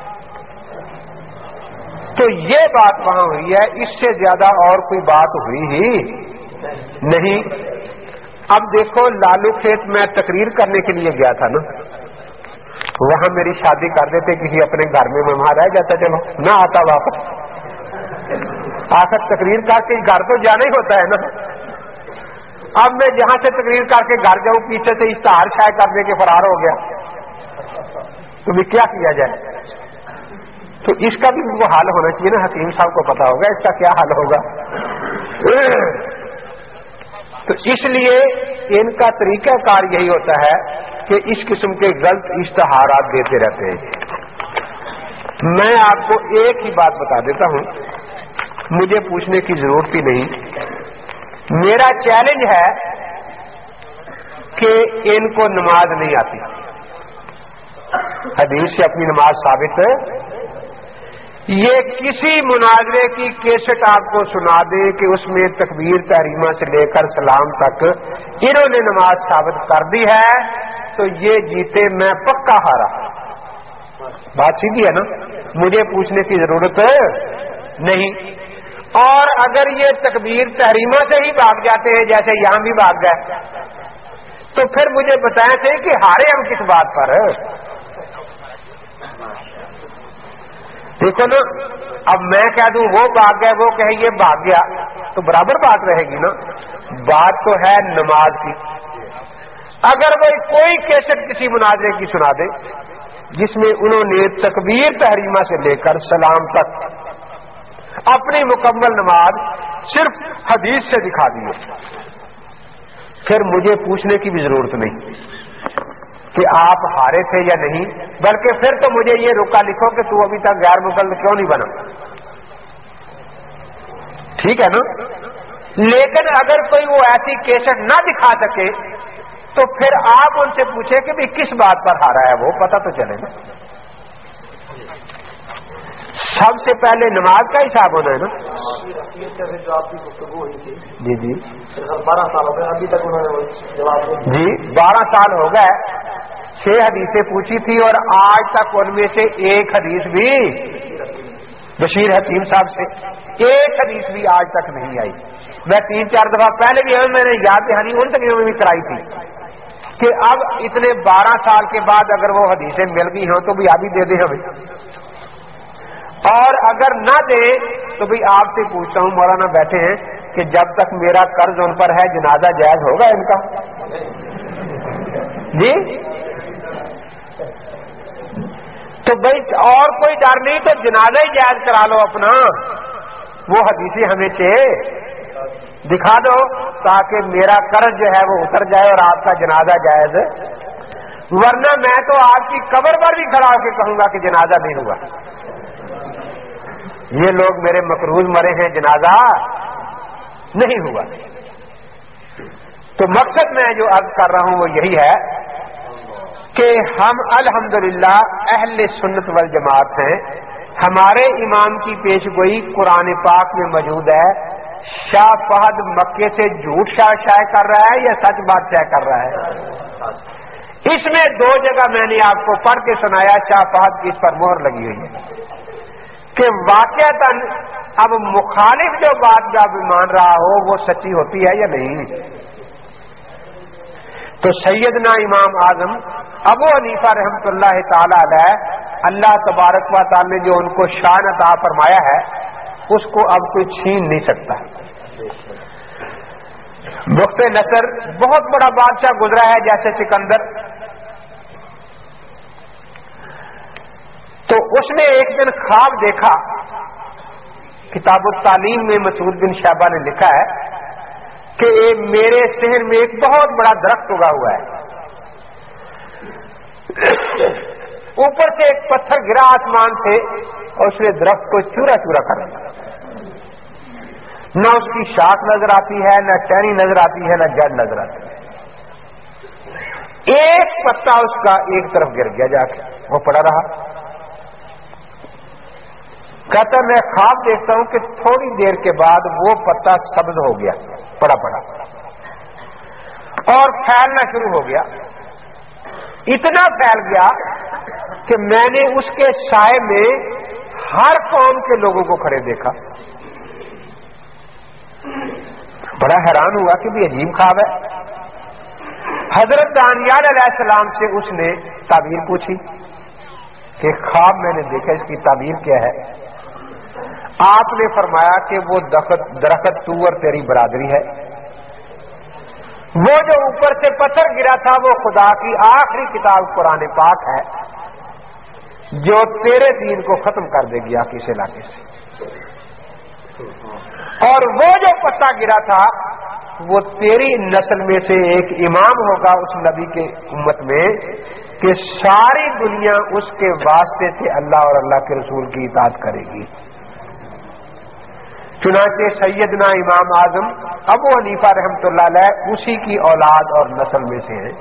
تو یہ بات وہاں ہوئی ہے، اس سے زیادہ اور کوئی بات ہوئی ہی نہیں۔ اب دیکھو لالو کھیت میں تقریر کرنے کے لیے گیا تھا نا، وہاں میری شادی کر دیتے کسی اپنے گھر میں، میں وہاں رہ جاتا، چلو نہ آتا واپس، آخر تقریر کر کے گھر تو جانا ہی ہوتا ہے نا۔ اب میں جہاں سے تقریر کر کے گھر جاؤں، پیچھے سے اشتہار شائع کرنے کے فرار ہو گیا، تو بھی کیا کیا جائے؟ تو اس کا بھی وہ حل ہونا چاہیے نا، حکیم صاحب کو پتا ہوگا اس کا کیا حل ہوگا۔ تو اس لیے ان کا طریقہ کار یہی ہوتا ہے کہ اس قسم کے غلط اشتہارات دیتے رہتے ہیں۔ میں آپ کو ایک ہی بات بتا دیتا ہوں، مجھے پوچھنے کی ضرورت ہی نہیں، میرا چیلنج ہے کہ ان کو نماز نہیں آتی، حدیث سے اپنی نماز ثابت ہے۔ یہ کسی مناظرے کی کیسٹ آپ کو سنا دے کہ اس میں تکبیر تحریمہ سے لے کر سلام تک انہوں نے نماز ثابت کر دی ہے، تو یہ جیتے میں پکا ہارا۔ بات سیدھی ہے نا، مجھے پوچھنے کی ضرورت نہیں۔ اور اگر یہ تکبیر تحریمہ سے ہی بھاگ جاتے ہیں جیسے یہاں بھی بھاگ گئے، تو پھر مجھے بتائیں تھے کہ ہارے ہم کس بات پر؟ دیکھو نا، اب میں کہہ دوں وہ بھاگ گئے، وہ کہے یہ بھاگ گیا، تو برابر بات رہے گی نا۔ بات تو ہے نماز کی۔ اگر وہ کوئی کیسٹ کسی مناظرے کی سنا دے جس میں انہوں نے تکبیر تحریمہ سے لے کر سلام تک اپنی مکمل نماز صرف حدیث سے دکھا دی، پھر مجھے پوچھنے کی بھی ضرورت نہیں کہ آپ ہارے تھے یا نہیں، بلکہ پھر تو مجھے یہ رکا لکھو کہ تو ابھی تک غیر مقلد کیوں نہیں بنا۔ ٹھیک ہے نا؟ لیکن اگر کوئی وہ ایسی کیسٹ نہ دکھا سکے تو پھر آپ ان سے پوچھیں کہ بھی کس بات پر ہارا ہے، وہ پتہ تو چلے نا۔ سب سے پہلے نماز کا حساب ہونا ہے نا۔ جو آپ کی گفتگو ہوئی تھی، جی جی بارہ سال ہو گئے ابھی تک انہوں نے جواب جی بارہ سال ہو گئے، چھ حدیثیں پوچھی تھی اور آج تک ان میں سے ایک حدیث بھی بشیر حکیم صاحب سے ایک حدیث بھی آج تک نہیں آئی۔ میں تین چار دفعہ پہلے بھی میں نے یاد دہانی ان تک میں بھی کرائی تھی کہ اب اتنے بارہ سال کے بعد اگر وہ حدیثیں مل گئی ہوں تو بھی ابھی دے دیں ہمیں، اور اگر نہ دے تو بھی آپ سے پوچھتا ہوں، مولانا بیٹھے ہیں، کہ جب تک میرا قرض ان پر ہے جنازہ جائز ہوگا ان کا؟ جی تو بھائی اور کوئی ڈر نہیں تو جنازہ ہی جائز کرا لو اپنا، وہ حدیثیں ہمیں چاہیے دکھا دو تاکہ میرا قرض جو ہے وہ اتر جائے اور آپ کا جنازہ جائز، ورنہ میں تو آپ کی قبر پر بھی کھڑا ہو کے کہوں گا کہ جنازہ نہیں ہوا، یہ لوگ میرے مقروض مرے ہیں، جنازہ نہیں ہوا۔ تو مقصد میں جو عرض کر رہا ہوں وہ یہی ہے کہ ہم الحمدللہ اہل سنت والجماعت ہیں، ہمارے امام کی پیش گوئی قرآن پاک میں موجود ہے۔ شاہ فہد مکے سے جھوٹ شائع کر رہا ہے یا سچ بات شائع کر رہا ہے؟ اس میں دو جگہ میں نے آپ کو پڑھ کے سنایا، شاہ فہد کی اس پر مہر لگی ہوئی ہے کہ واقعتاً اب مخالف جو بات جب مان رہا ہو وہ سچی ہوتی ہے یا نہیں۔ تو سیدنا امام اعظم ابو حنیفہ رحمۃ اللہ تعالی علیہ، اللہ تبارک و تعالی نے جو ان کو شان عطا فرمایا ہے اس کو اب کوئی چھین نہیں سکتا۔ بخت نصر بہت بڑا بادشاہ گزرا ہے جیسے سکندر، تو اس نے ایک دن خواب دیکھا، کتاب التعلیم میں مسعود بن شعبہ نے لکھا ہے کہ میرے شہر میں ایک بہت بڑا درخت اگا ہوا ہے، اوپر سے ایک پتھر گرا آسمان سے اور اس نے درخت کو چورا چورا کر دیا، نہ اس کی شاخ نظر آتی ہے، نہ ٹہنی نظر آتی ہے، نہ جڑ نظر آتی ہے، ایک پتا اس کا ایک طرف گر گیا، جا کے وہ پڑا رہا۔ کہتا میں خواب دیکھتا ہوں کہ تھوڑی دیر کے بعد وہ پتا سبز ہو گیا، پڑا پڑا اور پھیلنا شروع ہو گیا، اتنا پھیل گیا کہ میں نے اس کے سائے میں ہر قوم کے لوگوں کو کھڑے دیکھا۔ بڑا حیران ہوا کہ بھی عجیب خواب ہے۔ حضرت دانیال علیہ السلام سے اس نے تعبیر پوچھی کہ خواب میں نے دیکھا، اس کی تعبیر کیا ہے؟ آپ نے فرمایا کہ وہ درخت تو اور تیری برادری ہے، وہ جو اوپر سے پتھر گرا تھا وہ خدا کی آخری کتاب قرآن پاک ہے جو تیرے دین کو ختم کر دے گی آخری سے علاقے سے، اور وہ جو پتا گرا تھا وہ تیری نسل میں سے ایک امام ہوگا اس نبی کے امت میں کہ ساری دنیا اس کے واسطے سے اللہ اور اللہ کے رسول کی اطاعت کرے گی۔ چنانچہ سیدنا امام اعظم ابو حنیفہ رحمۃ اللہ علیہ اسی کی اولاد اور نسل میں سے ہیں۔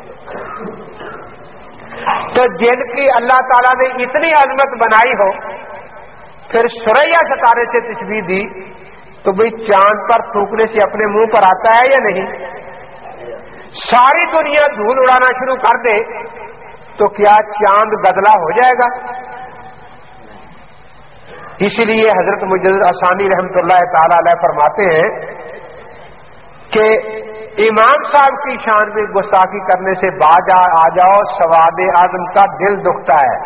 تو جن کی اللہ تعالیٰ نے اتنی عظمت بنائی ہو، پھر ثریا ستارے سے تشبیہ دی تو بھئی چاند پر تھوکنے سے اپنے منہ پر آتا ہے یا نہیں؟ ساری دنیا دھول اڑانا شروع کر دے تو کیا چاند گدلا ہو جائے گا؟ اسی لیے حضرت مجدد ثانی رحمۃ اللہ تعالی علیہ فرماتے ہیں کہ امام صاحب کی شان میں گستاخی کرنے سے باز آ جاؤ، سواد اعظم کا دل دکھتا ہے۔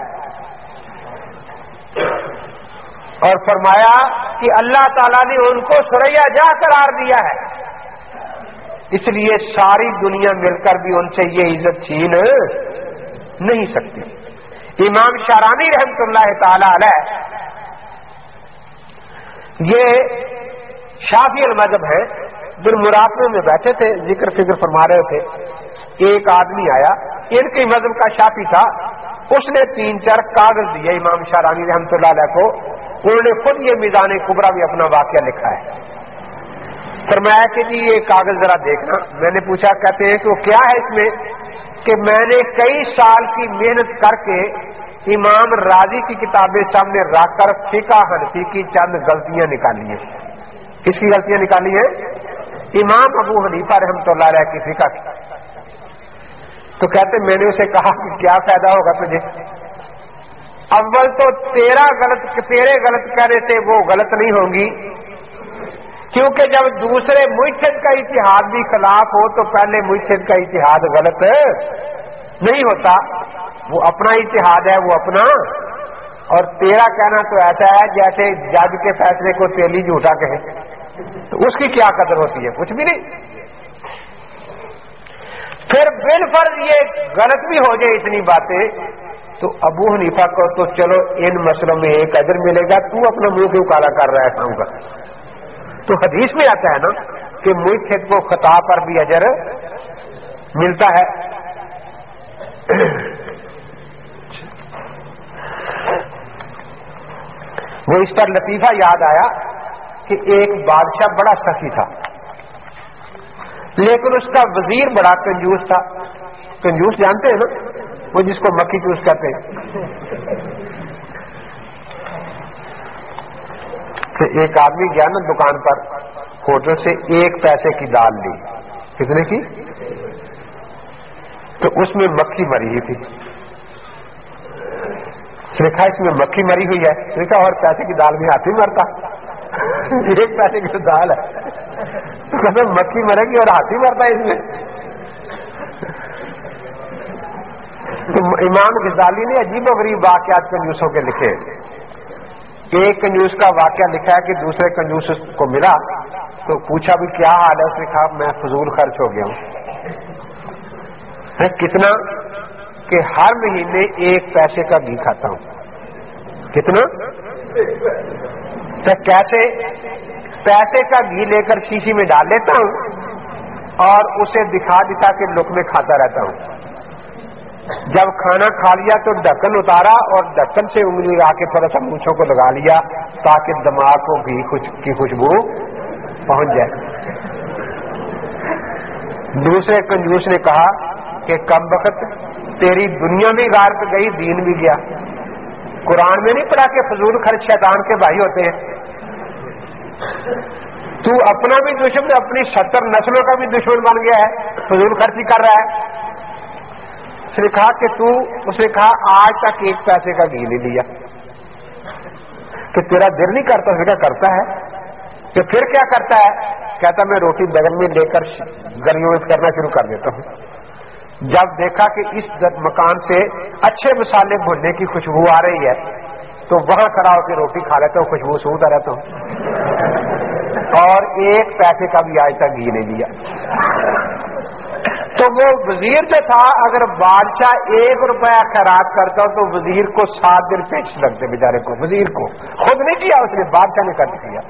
اور فرمایا کہ اللہ تعالیٰ نے ان کو ثریا جا قرار دیا ہے، اس لیے ساری دنیا مل کر بھی ان سے یہ عزت چھین نہیں سکتی۔ امام شارانی رحمۃ اللہ تعالی علیہ یہ شافعی المذہب ہے، دن مراقبے میں بیٹھے تھے، ذکر فکر فرما رہے تھے، ایک آدمی آیا، ان کے مذہب کا شافعی تھا، اس نے تین چار کاغذ دیے امام شارانی رحمۃ اللہ علیہ کو، انہوں نے خود یہ میزان کبریٰ بھی اپنا واقعہ لکھا ہے۔ فرمایا کہ جی یہ کاغذ ذرا دیکھنا۔ میں نے پوچھا، کہتے ہیں کہ وہ کیا ہے اس میں؟ کہ میں نے کئی سال کی محنت کر کے امام راضی کی کتابیں سامنے رکھ کر فقہ حنفی کی چند غلطیاں نکالی ہیں۔ کس کی غلطیاں نکالی ہیں؟ امام ابو حنیفہ رحمۃ اللہ علیہ کی فقہ کی۔ تو کہتے میں نے اسے کہا کہ کیا فائدہ ہوگا تجھے؟ اول تو تیرا غلط تیرے غلط کہنے سے وہ غلط نہیں ہوں گی، کیونکہ جب دوسرے مجتہد کا اجتہاد بھی خلاف ہو تو پہلے مجتہد کا اجتہاد غلط نہیں ہوتا، وہ اپنا اجتہاد ہے، وہ اپنا، اور تیرا کہنا تو ایسا ہے جیسے جج کے فیصلے کو تیلی جھوٹا کہے، تو اس کی کیا قدر ہوتی ہے؟ کچھ بھی نہیں۔ پھر بالفرض یہ غلط بھی ہو جائے اتنی باتیں تو ابو حنیفہ کو تو چلو ان مسئلوں میں ایک اجر ملے گا، تو اپنا منہ کیوں کالا کر رہا ہے کام کا؟ تو حدیث میں آتا ہے نا کہ مجتہد کو خطا پر بھی اجر ملتا ہے۔ وہ اس پر لطیفہ یاد آیا کہ ایک بادشاہ بڑا سخی تھا، لیکن اس کا وزیر بڑا کنجوس تھا۔ کنجوس جانتے ہیں نا، وہ جس کو مکھی چوس کہتے ہیں۔ تو ایک آدمی گیا نا دکان پر، ہوٹل سے ایک پیسے کی دال لی، کتنے کی؟ تو اس میں مکھی مری ہوئی تھی۔ اس نے کہا اس میں مکھی مری ہوئی ہے، اس نے کہا اور پیسے کی دال میں ہاتھی مرتا، ایک پیسے کی دال ہے، تو کہتے مکھی مرے گی اور ہاتھی مرتا ہے اس میں۔ تو امام غزالی نے عجیب و غریب واقعات کنجوسوں کے لکھے۔ ایک کنجوس کا واقعہ لکھا ہے کہ دوسرے کنجوس کو ملا تو پوچھا بھی کیا حال ہے، اس نے کہا میں فضول خرچ ہو گیا ہوں۔ کتنا؟ کہ ہر مہینے ایک پیسے کا گھی کھاتا ہوں۔ کتنا؟ تو کیسے؟ پیسے کا گھی لے کر شیشی میں ڈال لیتا ہوں اور اسے دکھا دکھا کے لقمے کھاتا رہتا ہوں. جب کھانا کھا لیا تو ڈھکن اتارا اور ڈھکن سے انگلی آ کے تھوڑا سا مونچھوں کو لگا لیا تاکہ دماغ کو گھی کی خوشبو پہنچ جائے. دوسرے کنجوس نے کہا کہ کم وقت تیری دنیا بھی غارت گئی دین بھی گیا. قرآن میں نہیں پڑھا کہ فضول خرچ شیطان کے بھائی ہوتے ہیں. تو اپنا بھی دشمن اپنی ستر نسلوں کا بھی دشمن بن گیا ہے, فضول خرچی کر رہا ہے. اس نے کہا کہ تو اس نے کہا آج تک ایک پیسے کا گھی نہیں لیا کہ تیرا دل نہیں کرتا. اس نے کہا کرتا ہے. کہ پھر کیا کرتا ہے؟ کہتا میں روٹی بغل میں لے کر گلیوں میں کرنا شروع کر دیتا ہوں. جب دیکھا کہ اس مکان سے اچھے مسالے بھوننے کی خوشبو آ رہی ہے تو وہاں کھڑا ہو کے روٹی کھا لیتا ہوں, خوشبو سونگتا رہتا ہوں, اور ایک پیسے کا بھی آج تک گھی نہیں لیا. تو وہ وزیر جو تھا اگر بادشاہ ایک روپیہ خیرات کرتا تو وزیر کو سات دن پیش لگتے بیچارے کو. وزیر کو خود نہیں کیا, اس نے بادشاہ نے خرچ کیا.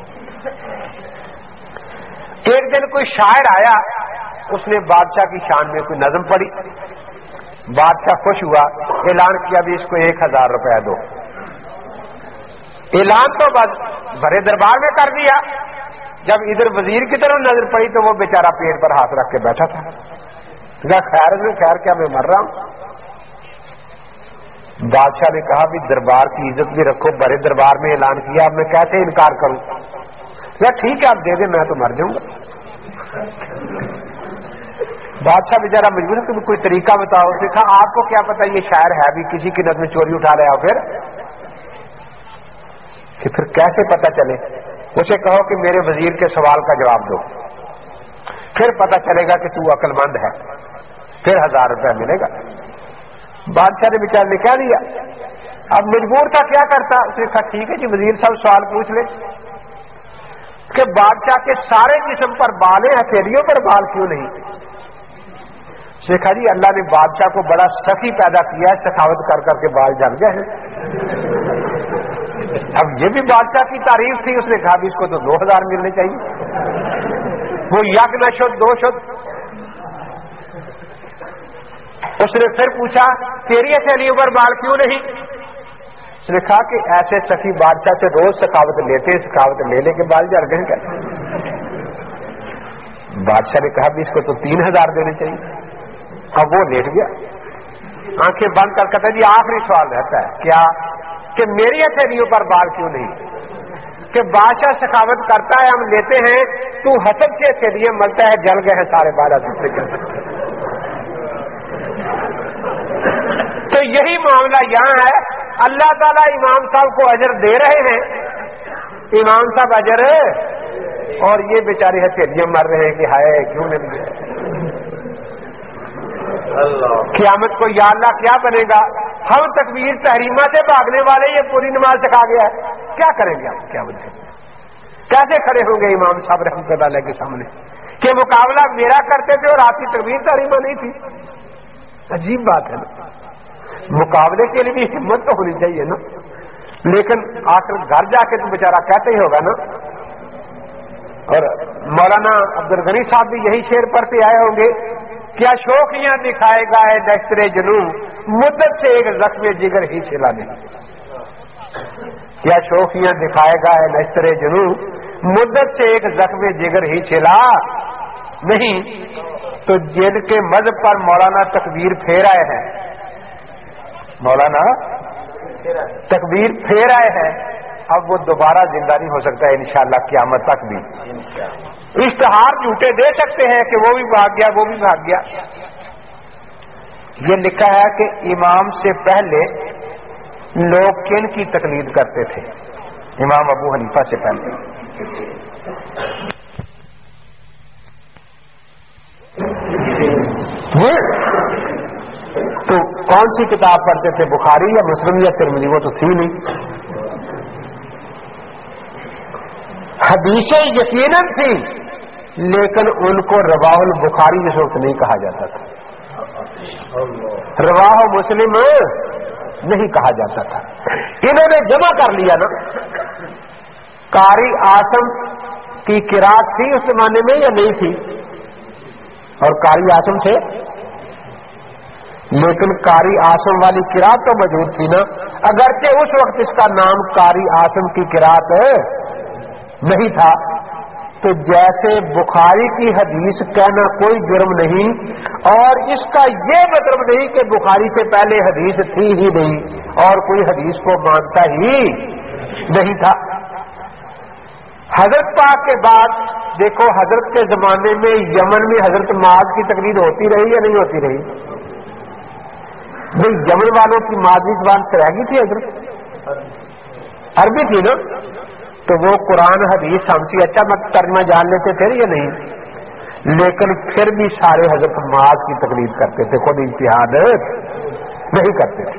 ایک دن کوئی شاعر آیا, اس نے بادشاہ کی شان میں کوئی نظم پڑھی. بادشاہ خوش ہوا, اعلان کیا بھی اس کو ایک ہزار روپیہ دو. اعلان تو بس بڑے دربار میں کر دیا. جب ادھر وزیر کی طرف نظر پڑی تو وہ بیچارہ پیٹ پر ہاتھ رکھ کے بیٹھا تھا. خیر میں خیر کیا میں مر رہا ہوں. بادشاہ نے کہا بھی دربار کی عزت بھی رکھو, بڑے دربار میں اعلان کیا, اب میں کیسے انکار کروں. یا ٹھیک ہے آپ دے دیں, میں تو مر جاؤں گا. بادشاہ بیچارہ مجبور ہے کہ کوئی طریقہ بتاؤ. اس نے کہا آپ کو کیا پتا یہ شاعر ہے بھی کسی کی نظر میں چوری اٹھا رہا ہو, پھر کہ پھر کیسے پتا چلے. اسے کہو کہ میرے وزیر کے سوال کا جواب دو, پھر پتا چلے گا کہ تو عقل مند ہے, پھر ہزار روپیہ ملے گا. بادشاہ نے بیچارے نے کہہ دیا. اب مجبور تھا, کیا کرتا. اس نے کہا ٹھیک ہے جی وزیر صاحب سوال پوچھ لے کہ بادشاہ کے سارے جسم پر بال ہیں, ہتھیلیوں پر بال کیوں نہیں. اس نے کہا جی اللہ نے بادشاہ کو بڑا سخی پیدا کیا ہے, سخاوت کر کر کے بال جل گئے ہیں. اب یہ بھی بادشاہ کی تعریف تھی. اس نے کہا بھی اس کو تو دو ہزار ملنے چاہیے. وہ یک نہ شد دو شد. اس نے پھر پوچھا تیری ہتھیلیوں پر بال کیوں نہیں. اس نے کہا کہ ایسے سخی بادشاہ سے روز سخاوت لیتے, سخاوت لے لے کے بال جل گئے کیا. بادشاہ نے کہا بھی اس کو تو تین ہزار دینے چاہیے. اب وہ لیٹ گیا, آنکھیں بند کر کہتا جی آخری سوال رہتا ہے کیا کہ میری ہتھیلیوں پر بال کیوں نہیں. کہ بادشاہ سخاوت کرتا ہے, ہم لیتے ہیں, تو حسد سے ہتھیلیاں ملتا ہے, جل گئے ہیں سارے بال حسد سے. تو یہی معاملہ یہاں ہے. اللہ تعالیٰ امام صاحب کو اجر دے رہے ہیں, امام صاحب اجر, اور یہ بیچارے ہتھیلیاں مر رہے ہیں کہ ہائے کیوں مل گئے. قیامت کو یا اللہ کیا بنے گا. ہم تکبیر تحریمہ سے بھاگنے والے, یہ پوری نماز سکھا گیا ہے, کیا کریں گے آپ. کیا بولتے کیسے کھڑے ہوں گے امام صاحب رحمۃ اللہ علیہ کے سامنے کہ مقابلہ میرا کرتے تھے اور آپ کی تکبیر تحریمہ نہیں تھی. عجیب بات ہے نا. مقابلے کے لیے بھی ہمت تو ہونی چاہیے نا. لیکن آخر گھر جا کے تو بیچارہ کہتے ہی ہوگا نا. اور مولانا عبد الغنی صاحب بھی یہی شعر پڑھتے آئے ہوں گے, کیا شوخیاں دکھائے گا ہے نشتر جنوں, مدت سے ایک زخم جگر ہی چلا نہیں. کیا شوخیاں دکھائے گا ہے نشتر جنوں, مدت سے ایک زخم جگر ہی چلا نہیں. تو جن کے مذہب پر مولانا تکبیر پھیر آئے ہیں, مولانا تکبیر پھیر آئے ہیں, اب وہ دوبارہ زندہ نہیں ہو سکتا ہے انشاءاللہ قیامت تک بھی. اشتہار جھوٹے دے سکتے ہیں کہ وہ بھی بھاگ گیا وہ بھی بھاگ گیا. یہ لکھا ہے کہ امام سے پہلے لوگ کن کی تقلید کرتے تھے. امام ابو حنیفہ سے پہلے تو کون سی کتاب پڑھتے تھے, بخاری یا مسلم یا ترمذی؟ وہ تو تھی نہیں. حدیثیں یقیناً تھی لیکن ان کو رواہ البخاری اس وقت نہیں کہا جاتا تھا. رواہ مسلم نہیں کہا جاتا تھا. انہوں نے جمع کر لیا نا. قاری اعظم کی قرات تھی اس زمانے میں یا نہیں تھی؟ اور قاری اعظم تھے، لیکن قاری اعظم والی قرات تو موجود تھی نا. اگرچہ اس وقت اس کا نام قاری اعظم کی قرات نہیں تھا. تو جیسے بخاری کی حدیث کہنا کوئی جرم نہیں، اور اس کا یہ مطلب نہیں کہ بخاری سے پہلے حدیث تھی ہی نہیں اور کوئی حدیث کو مانتا ہی نہیں تھا. حضرت پاک کے بعد دیکھو، حضرت کے زمانے میں یمن میں حضرت معاذ کی تقلید ہوتی رہی یا نہیں ہوتی رہی؟ بھائی یمن والوں کی مادری زبان سے رہ گئی تھی حضرت، عربی تھی نا. تو وہ قرآن حدیث ہم سے اچھا مت ترجمہ جان لیتے تھے یا نہیں؟ لیکن پھر بھی سارے حضرت معاذ کی تقلید کرتے تھے، خود اجتہاد نہیں کرتے تھے.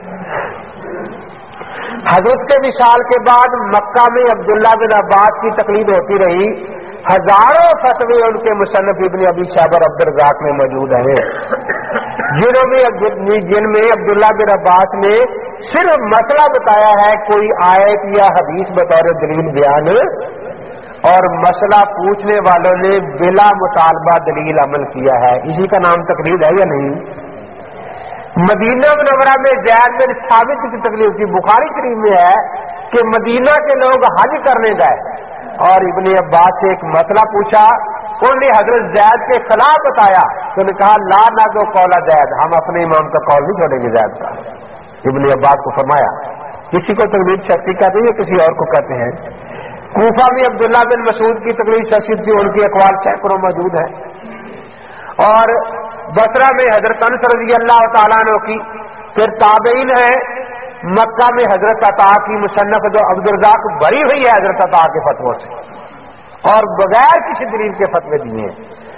حضرت کے وصال کے بعد مکہ میں عبداللہ بن عباس کی تقلید ہوتی رہی. ہزاروں فتوے ان کے مصنف ابن ابی شیبہ اور عبد الرزاق میں موجود ہیں، جنہوں میں جن میں عبداللہ بن عباس نے صرف مسئلہ بتایا ہے، کوئی آیت یا حدیث بطور دلیل بیان، اور مسئلہ پوچھنے والوں نے بلا مطالبہ دلیل عمل کیا ہے. اسی کا نام تقلید ہے یا نہیں؟ مدینہ منورہ میں زید بن ثابت کی تقلید کی بخاری شریف میں ہے کہ مدینہ کے لوگ حج کرنے گئے اور ابن عباس سے ایک مسئلہ پوچھا، انہوں نے حضرت زید کے خلاف بتایا تو نے کہا لا نہ دو قول زید، ہم اپنے امام کا قول نہیں چھوڑیں گے زید کا. ابن عباس کو فرمایا. کسی کو تقلید شخصی کہتے ہیں یا کسی اور کو کہتے ہیں؟ کوفہ میں عبداللہ بن مسعود کی تقلید شخصی تھی، ان کی اقوال سینکڑوں موجود ہیں. اور بصرہ میں حضرت انس رضی اللہ تعالیٰ عنہ کی. پھر تابعین ہے مکہ میں حضرت عطا کی مصنف جو عبد الرزاق بری ہوئی ہے حضرت عطا کے فتووں سے اور بغیر کسی دلیل کے فتوے دیے.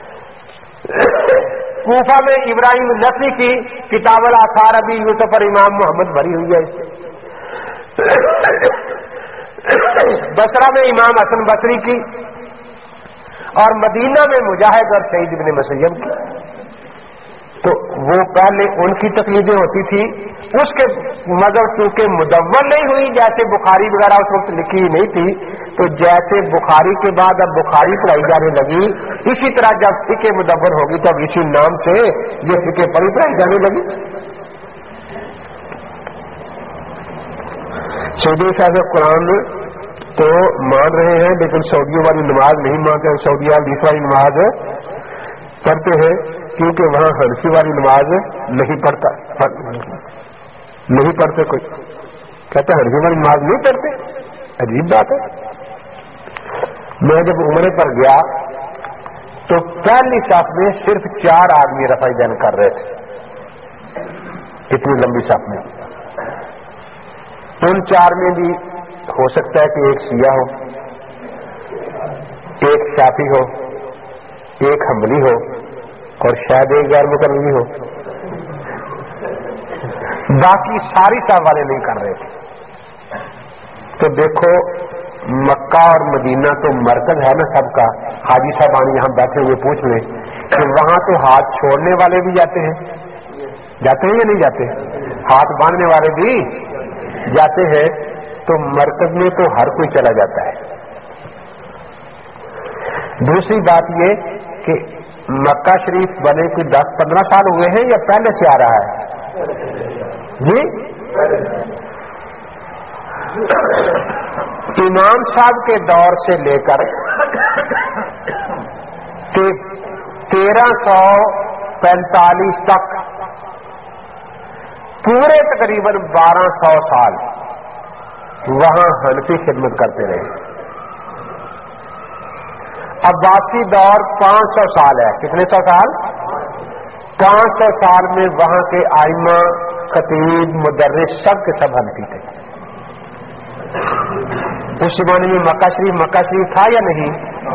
کوفہ میں ابراہیم نفی کی کتاب الاثار ابی یوسف اور امام محمد بری ہوئی ہے اس سے. بصرہ میں امام حسن بصری کی، اور مدینہ میں مجاہد اور سعید بن مسیب کی. تو وہ پہلے ان کی تقلیدیں ہوتی تھی، اس کے مگر چونکہ مدون نہیں ہوئی، جیسے بخاری وغیرہ اس وقت لکھی نہیں تھی، تو جیسے بخاری کے بعد اب بخاری پڑھائی جانے لگی، اسی طرح جب فقہ مدون ہوگی تب اسی نام سے یہ فقہ پڑھی پڑھائی جانے لگی. سعودی صاحب قرآن تو مان رہے ہیں لیکن سعودیوں والی نماز نہیں مانتے. سعودیہ حدیث والی نماز پڑھتے ہیں کیونکہ وہاں حنفی والی نماز نہیں پڑھتا نہیں پڑھتے. کوئی کہتا ہے حنفی والی نماز نہیں پڑھتے، عجیب بات ہے. میں جب عمرے پر گیا تو پہلی صف میں صرف چار آدمی رفع دین کر رہے تھے، اتنی لمبی صف میں. ان چار میں بھی ہو سکتا ہے کہ ایک شیعہ ہو، ایک شافعی ہو، ایک حنبلی ہو اور شاید ایک غیر مقلدی ہو. باقی ساری صاحب والے نہیں کر رہے تھے. تو دیکھو مکہ اور مدینہ تو مرکز ہے نا سب کا. حاجی صاحب آنے یہاں بیٹھے ہوئے پوچھ لیں کہ وہاں تو ہاتھ چھوڑنے والے بھی جاتے ہیں جاتے ہیں یا نہیں جاتے؟ ہاتھ باندھنے والے بھی جاتے ہیں. تو مرکز میں تو ہر کوئی چلا جاتا ہے. دوسری بات یہ کہ مکہ شریف بنے کوئی دس پندرہ سال ہوئے ہیں یا پہلے سے آ رہا ہے؟ جی امام صاحب کے دور سے لے کر تیرہ سو پینتالیس تک پورے تقریباً بارہ سو سال وہاں حنفی خدمت کرتے رہے. عباسی دور پانچ سو سال ہے. کتنے سو سال؟ پانچ سو سال میں وہاں کے ائمہ خطیب مدرس سب کے سب حنفی تھے. اس زمانے میں مکہ شریف مکہ شریف تھا یا نہیں؟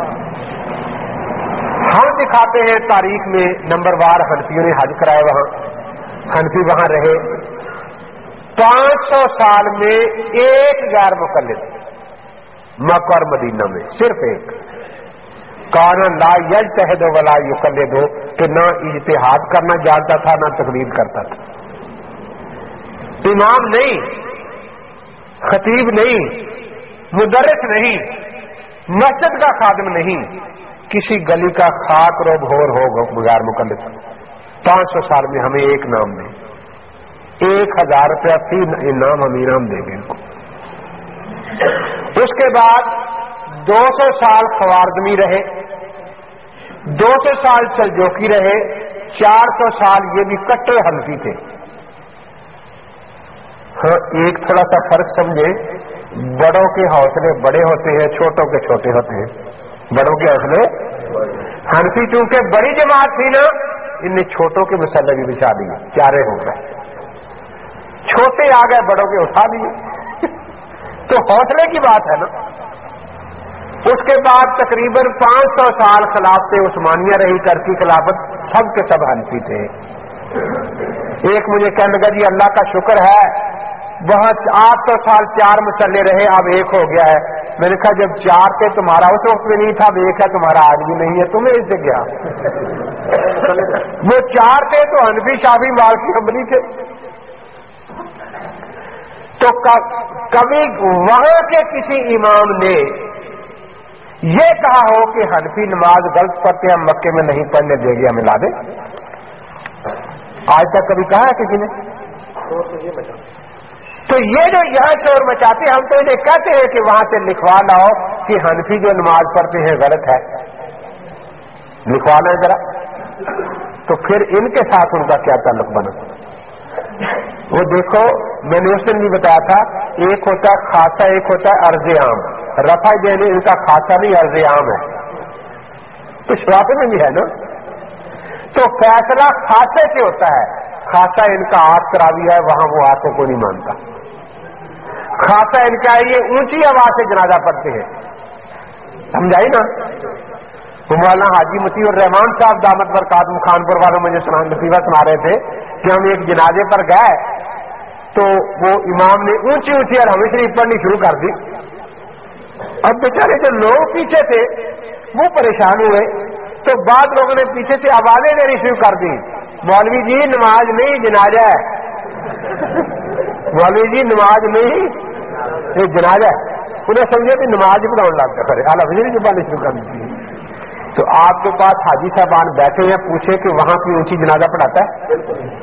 ہم دکھاتے ہیں تاریخ میں نمبر وار حنفیوں نے حج کرائے، وہاں حنفی وہاں رہے. پانچ سو سال میں ایک غیر مقلد مکہ اور مدینہ میں صرف ایک. کانا لا یجتہد ولا یقلد ہو کہ نہ اجتہاد کرنا جانتا تھا نہ تقلید کرتا تھا. इमाम नहीं, खतीब नहीं, मुदर्रिस नहीं, मस्जिद का खादिम नहीं, किसी गली का खाक रो भोर हो बगैर मुकल्लिफ। पांच सौ साल में हमें एक नाम दें, एक हजार रुपया फी इनाम हम इनाम देंगे इनको। उसके बाद दो सौ साल खवारदमी रहे, दो सौ साल सलजोकी रहे, चार सौ साल ये भी कट्टे हनफी थे। हाँ, एक थोड़ा सा फर्क समझे, बड़ों के हौसले बड़े होते हैं, छोटों के छोटे होते हैं। बड़ों के हौसले, हनफी चूंकि बड़ी जमात थी ना, इनने छोटों के मसले भी बिछा दिए, चारे हो गए, छोटे आ गए, बड़ों के उठा दिए। तो हौसले की बात है ना। उसके बाद तकरीबन पांच सौ साल खिलाफत उस्मानिया रही, टर्की खिलाफत, सब के सब हनफी थे। एक मुझे कहने लगा जी अल्लाह का शुक्र है, बहुत आठ सौ साल चार मसले रहे, अब एक हो गया है। मैंने कहा जब चार थे तुम्हारा उस वक्त में नहीं था, अब एक है तुम्हारा आज भी नहीं है, तुम्हें इससे क्या। वो चार थे तो हनफी, शाफी, मालिकी, हंबली थे। तो कभी वहां के किसी इमाम ने ये कहा हो कि हनफी नमाज गलत पढ़ते हम मक्के में नहीं पढ़ने देंगे, हमें ला दे? आज तक कभी कहा है किसी ने? तो ये जो यहां शोर मचाते, हम तो इन्हें कहते हैं कि वहां से लिखवा लाओ कि हनफी जो नमाज पढ़ते हैं गलत है, लिखवा लो जरा। तो फिर इनके साथ उनका क्या ताल्लुक बना? वो देखो, मैंने उस दिन भी बताया था, एक होता है खासा, एक होता है अर्ज आम। रफा देने इनका खासा नहीं, अर्ज आम है। तो शराफे में भी है ना। तो फैसला खासे से होता है। खासा इनका आठ तरावी है, वहां वो आठों को नहीं मानता। खासा इनका है, ये ऊंची आवाज से जनाजा पढ़ते हैं, समझाई ना। मौलाना हाजी मतीउर रहमान साहब दामत बरकातुहू खानपुर वालों मुझे नसीबा सुना रहे थे कि हम एक जनाजे पर गए तो वो इमाम ने ऊंची ऊंची अलहमद शरीफ पढ़नी शुरू कर दी। अब बेचारे जो लोग पीछे थे वो परेशान हुए, तो बाद लोगों ने पीछे से आवाजें देनी शुरू कर दी, मौलवी जी नमाज नहीं जनाजा है, मौलवी जी नमाज नहीं ये जनाजा है। उन्हें समझे कि नमाज पढ़ाने लगता करे, अलहमद शरीफ पढ़नी शुरू कर दी। तो आपके पास हाजी साहबान बैठे हैं, पूछे कि वहां की ऊंची जनाजा पढ़ाता है?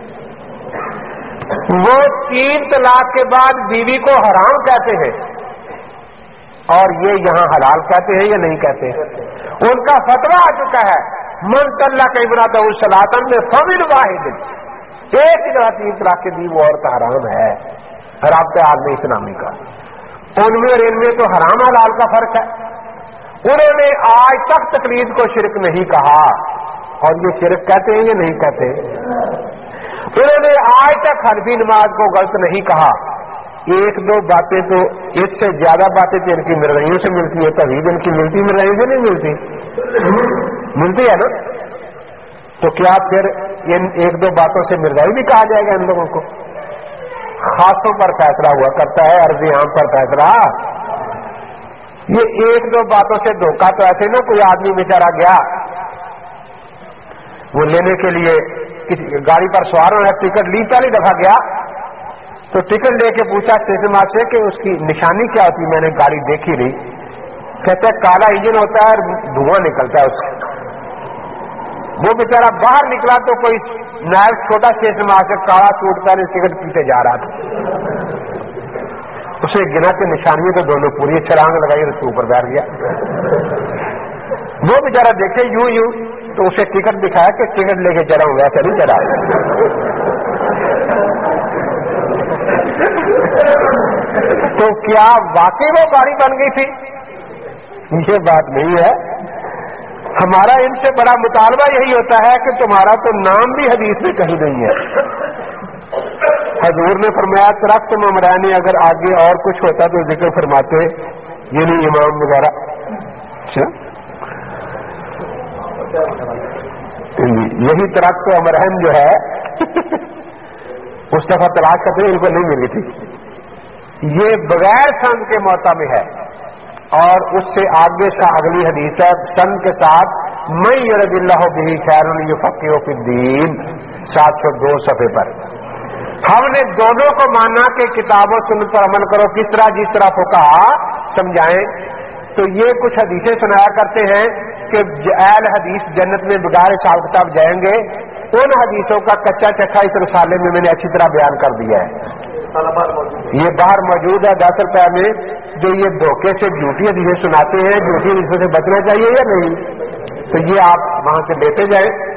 वो तीन तलाक के बाद बीवी को हराम कहते हैं और ये यहां हलाल कहते हैं या नहीं कहते? उनका फतवा आ चुका है, मन तल्लाक इमरातहु सलातन में फमिन वाहिद, एक जगह तीन तलाक के दी वो औरत हराम है। राब्ता आलम इस्लामी का उनमें और इनमें तो हराम हलाल का फर्क है। उन्होंने आज तक तकलीद को शिरक नहीं कहा, और ये शिरक कहते हैं या नहीं कहते? उन्होंने आज तक हनफी नमाज को गलत नहीं कहा। एक दो बातें तो, इससे ज्यादा बातें तो इनकी मिर्रइयों से मिलती है, तवीद इनकी मिलती मिर्रइयों से नहीं मिलती, मिलती है ना। तो क्या फिर इन एक दो बातों से मिर्रई भी कहा जाएगा इन लोगों को? खासों पर फैसला हुआ करता है, अर्जी आम पर फैसला। ये एक दो बातों से धोखा तो ऐसे ना, कोई आदमी बेचारा गया वो लेने के लिए किसी गाड़ी पर सवार होना, टिकट ली, पहली दफा गया तो टिकट लेके पूछा स्टेशन मास्टर से कि उसकी निशानी क्या होती, मैंने गाड़ी देखी नहीं। कहते हैं काला इंजन होता है और धुआं निकलता है उससे। वो बेचारा बाहर निकला तो कोई नायब छोटा स्टेशन मास्टर काला सूट पहने टिकट पीछे जा रहा था। उसे गिना के निशानियां तो दोनों पूरी छलांग लगाई, उसके ऊपर बैठ गया। वो बेचारा देखे यूं यूं तो उसे टिकट दिखाया कि टिकट लेके चला हूं, वैसे नहीं चला। तो क्या वाकई वो गाड़ी बन गई थी? ये बात नहीं है। हमारा इनसे बड़ा मुतालबा यही होता है कि तुम्हारा तो नाम भी हदीस में कहीं नहीं है। हजूर ने फरमाया तरक्त ममरानी, अगर आगे और कुछ होता तो जिक्र फरमाते, ये नहीं इमाम वगैरह। यही तरक्त अमरहन जो है उस दफा तलाश करते इनको नहीं मिली थी, ये बगैर सन के मौता में है। और उससे आगे से अगली हदीस है सन के साथ, मैं यरदिल्लाहु बिही खैरुन युफक्किहु फिद्दीन, सात सौ दो सफे पर। ہم نے دونوں کو مانا کہ کتاب و سنت پر عمل کرو، کس طرح؟ جس طرح فقہا سمجھائیں. تو یہ کچھ حدیثیں سنایا کرتے ہیں کہ اہل حدیث جنت میں بغیر حساب کتاب جائیں گے. ان حدیثوں کا کچا چکھا اس رسالے میں میں نے اچھی طرح بیان کر دیا ہے. یہ باہر موجود ہے دس روپے میں. جو یہ دھوکے سے جھوٹی حدیثیں سناتے ہیں، جھوٹی حدیثوں سے بچنا چاہیے یا نہیں؟ تو یہ آپ وہاں سے لیتے جائیں.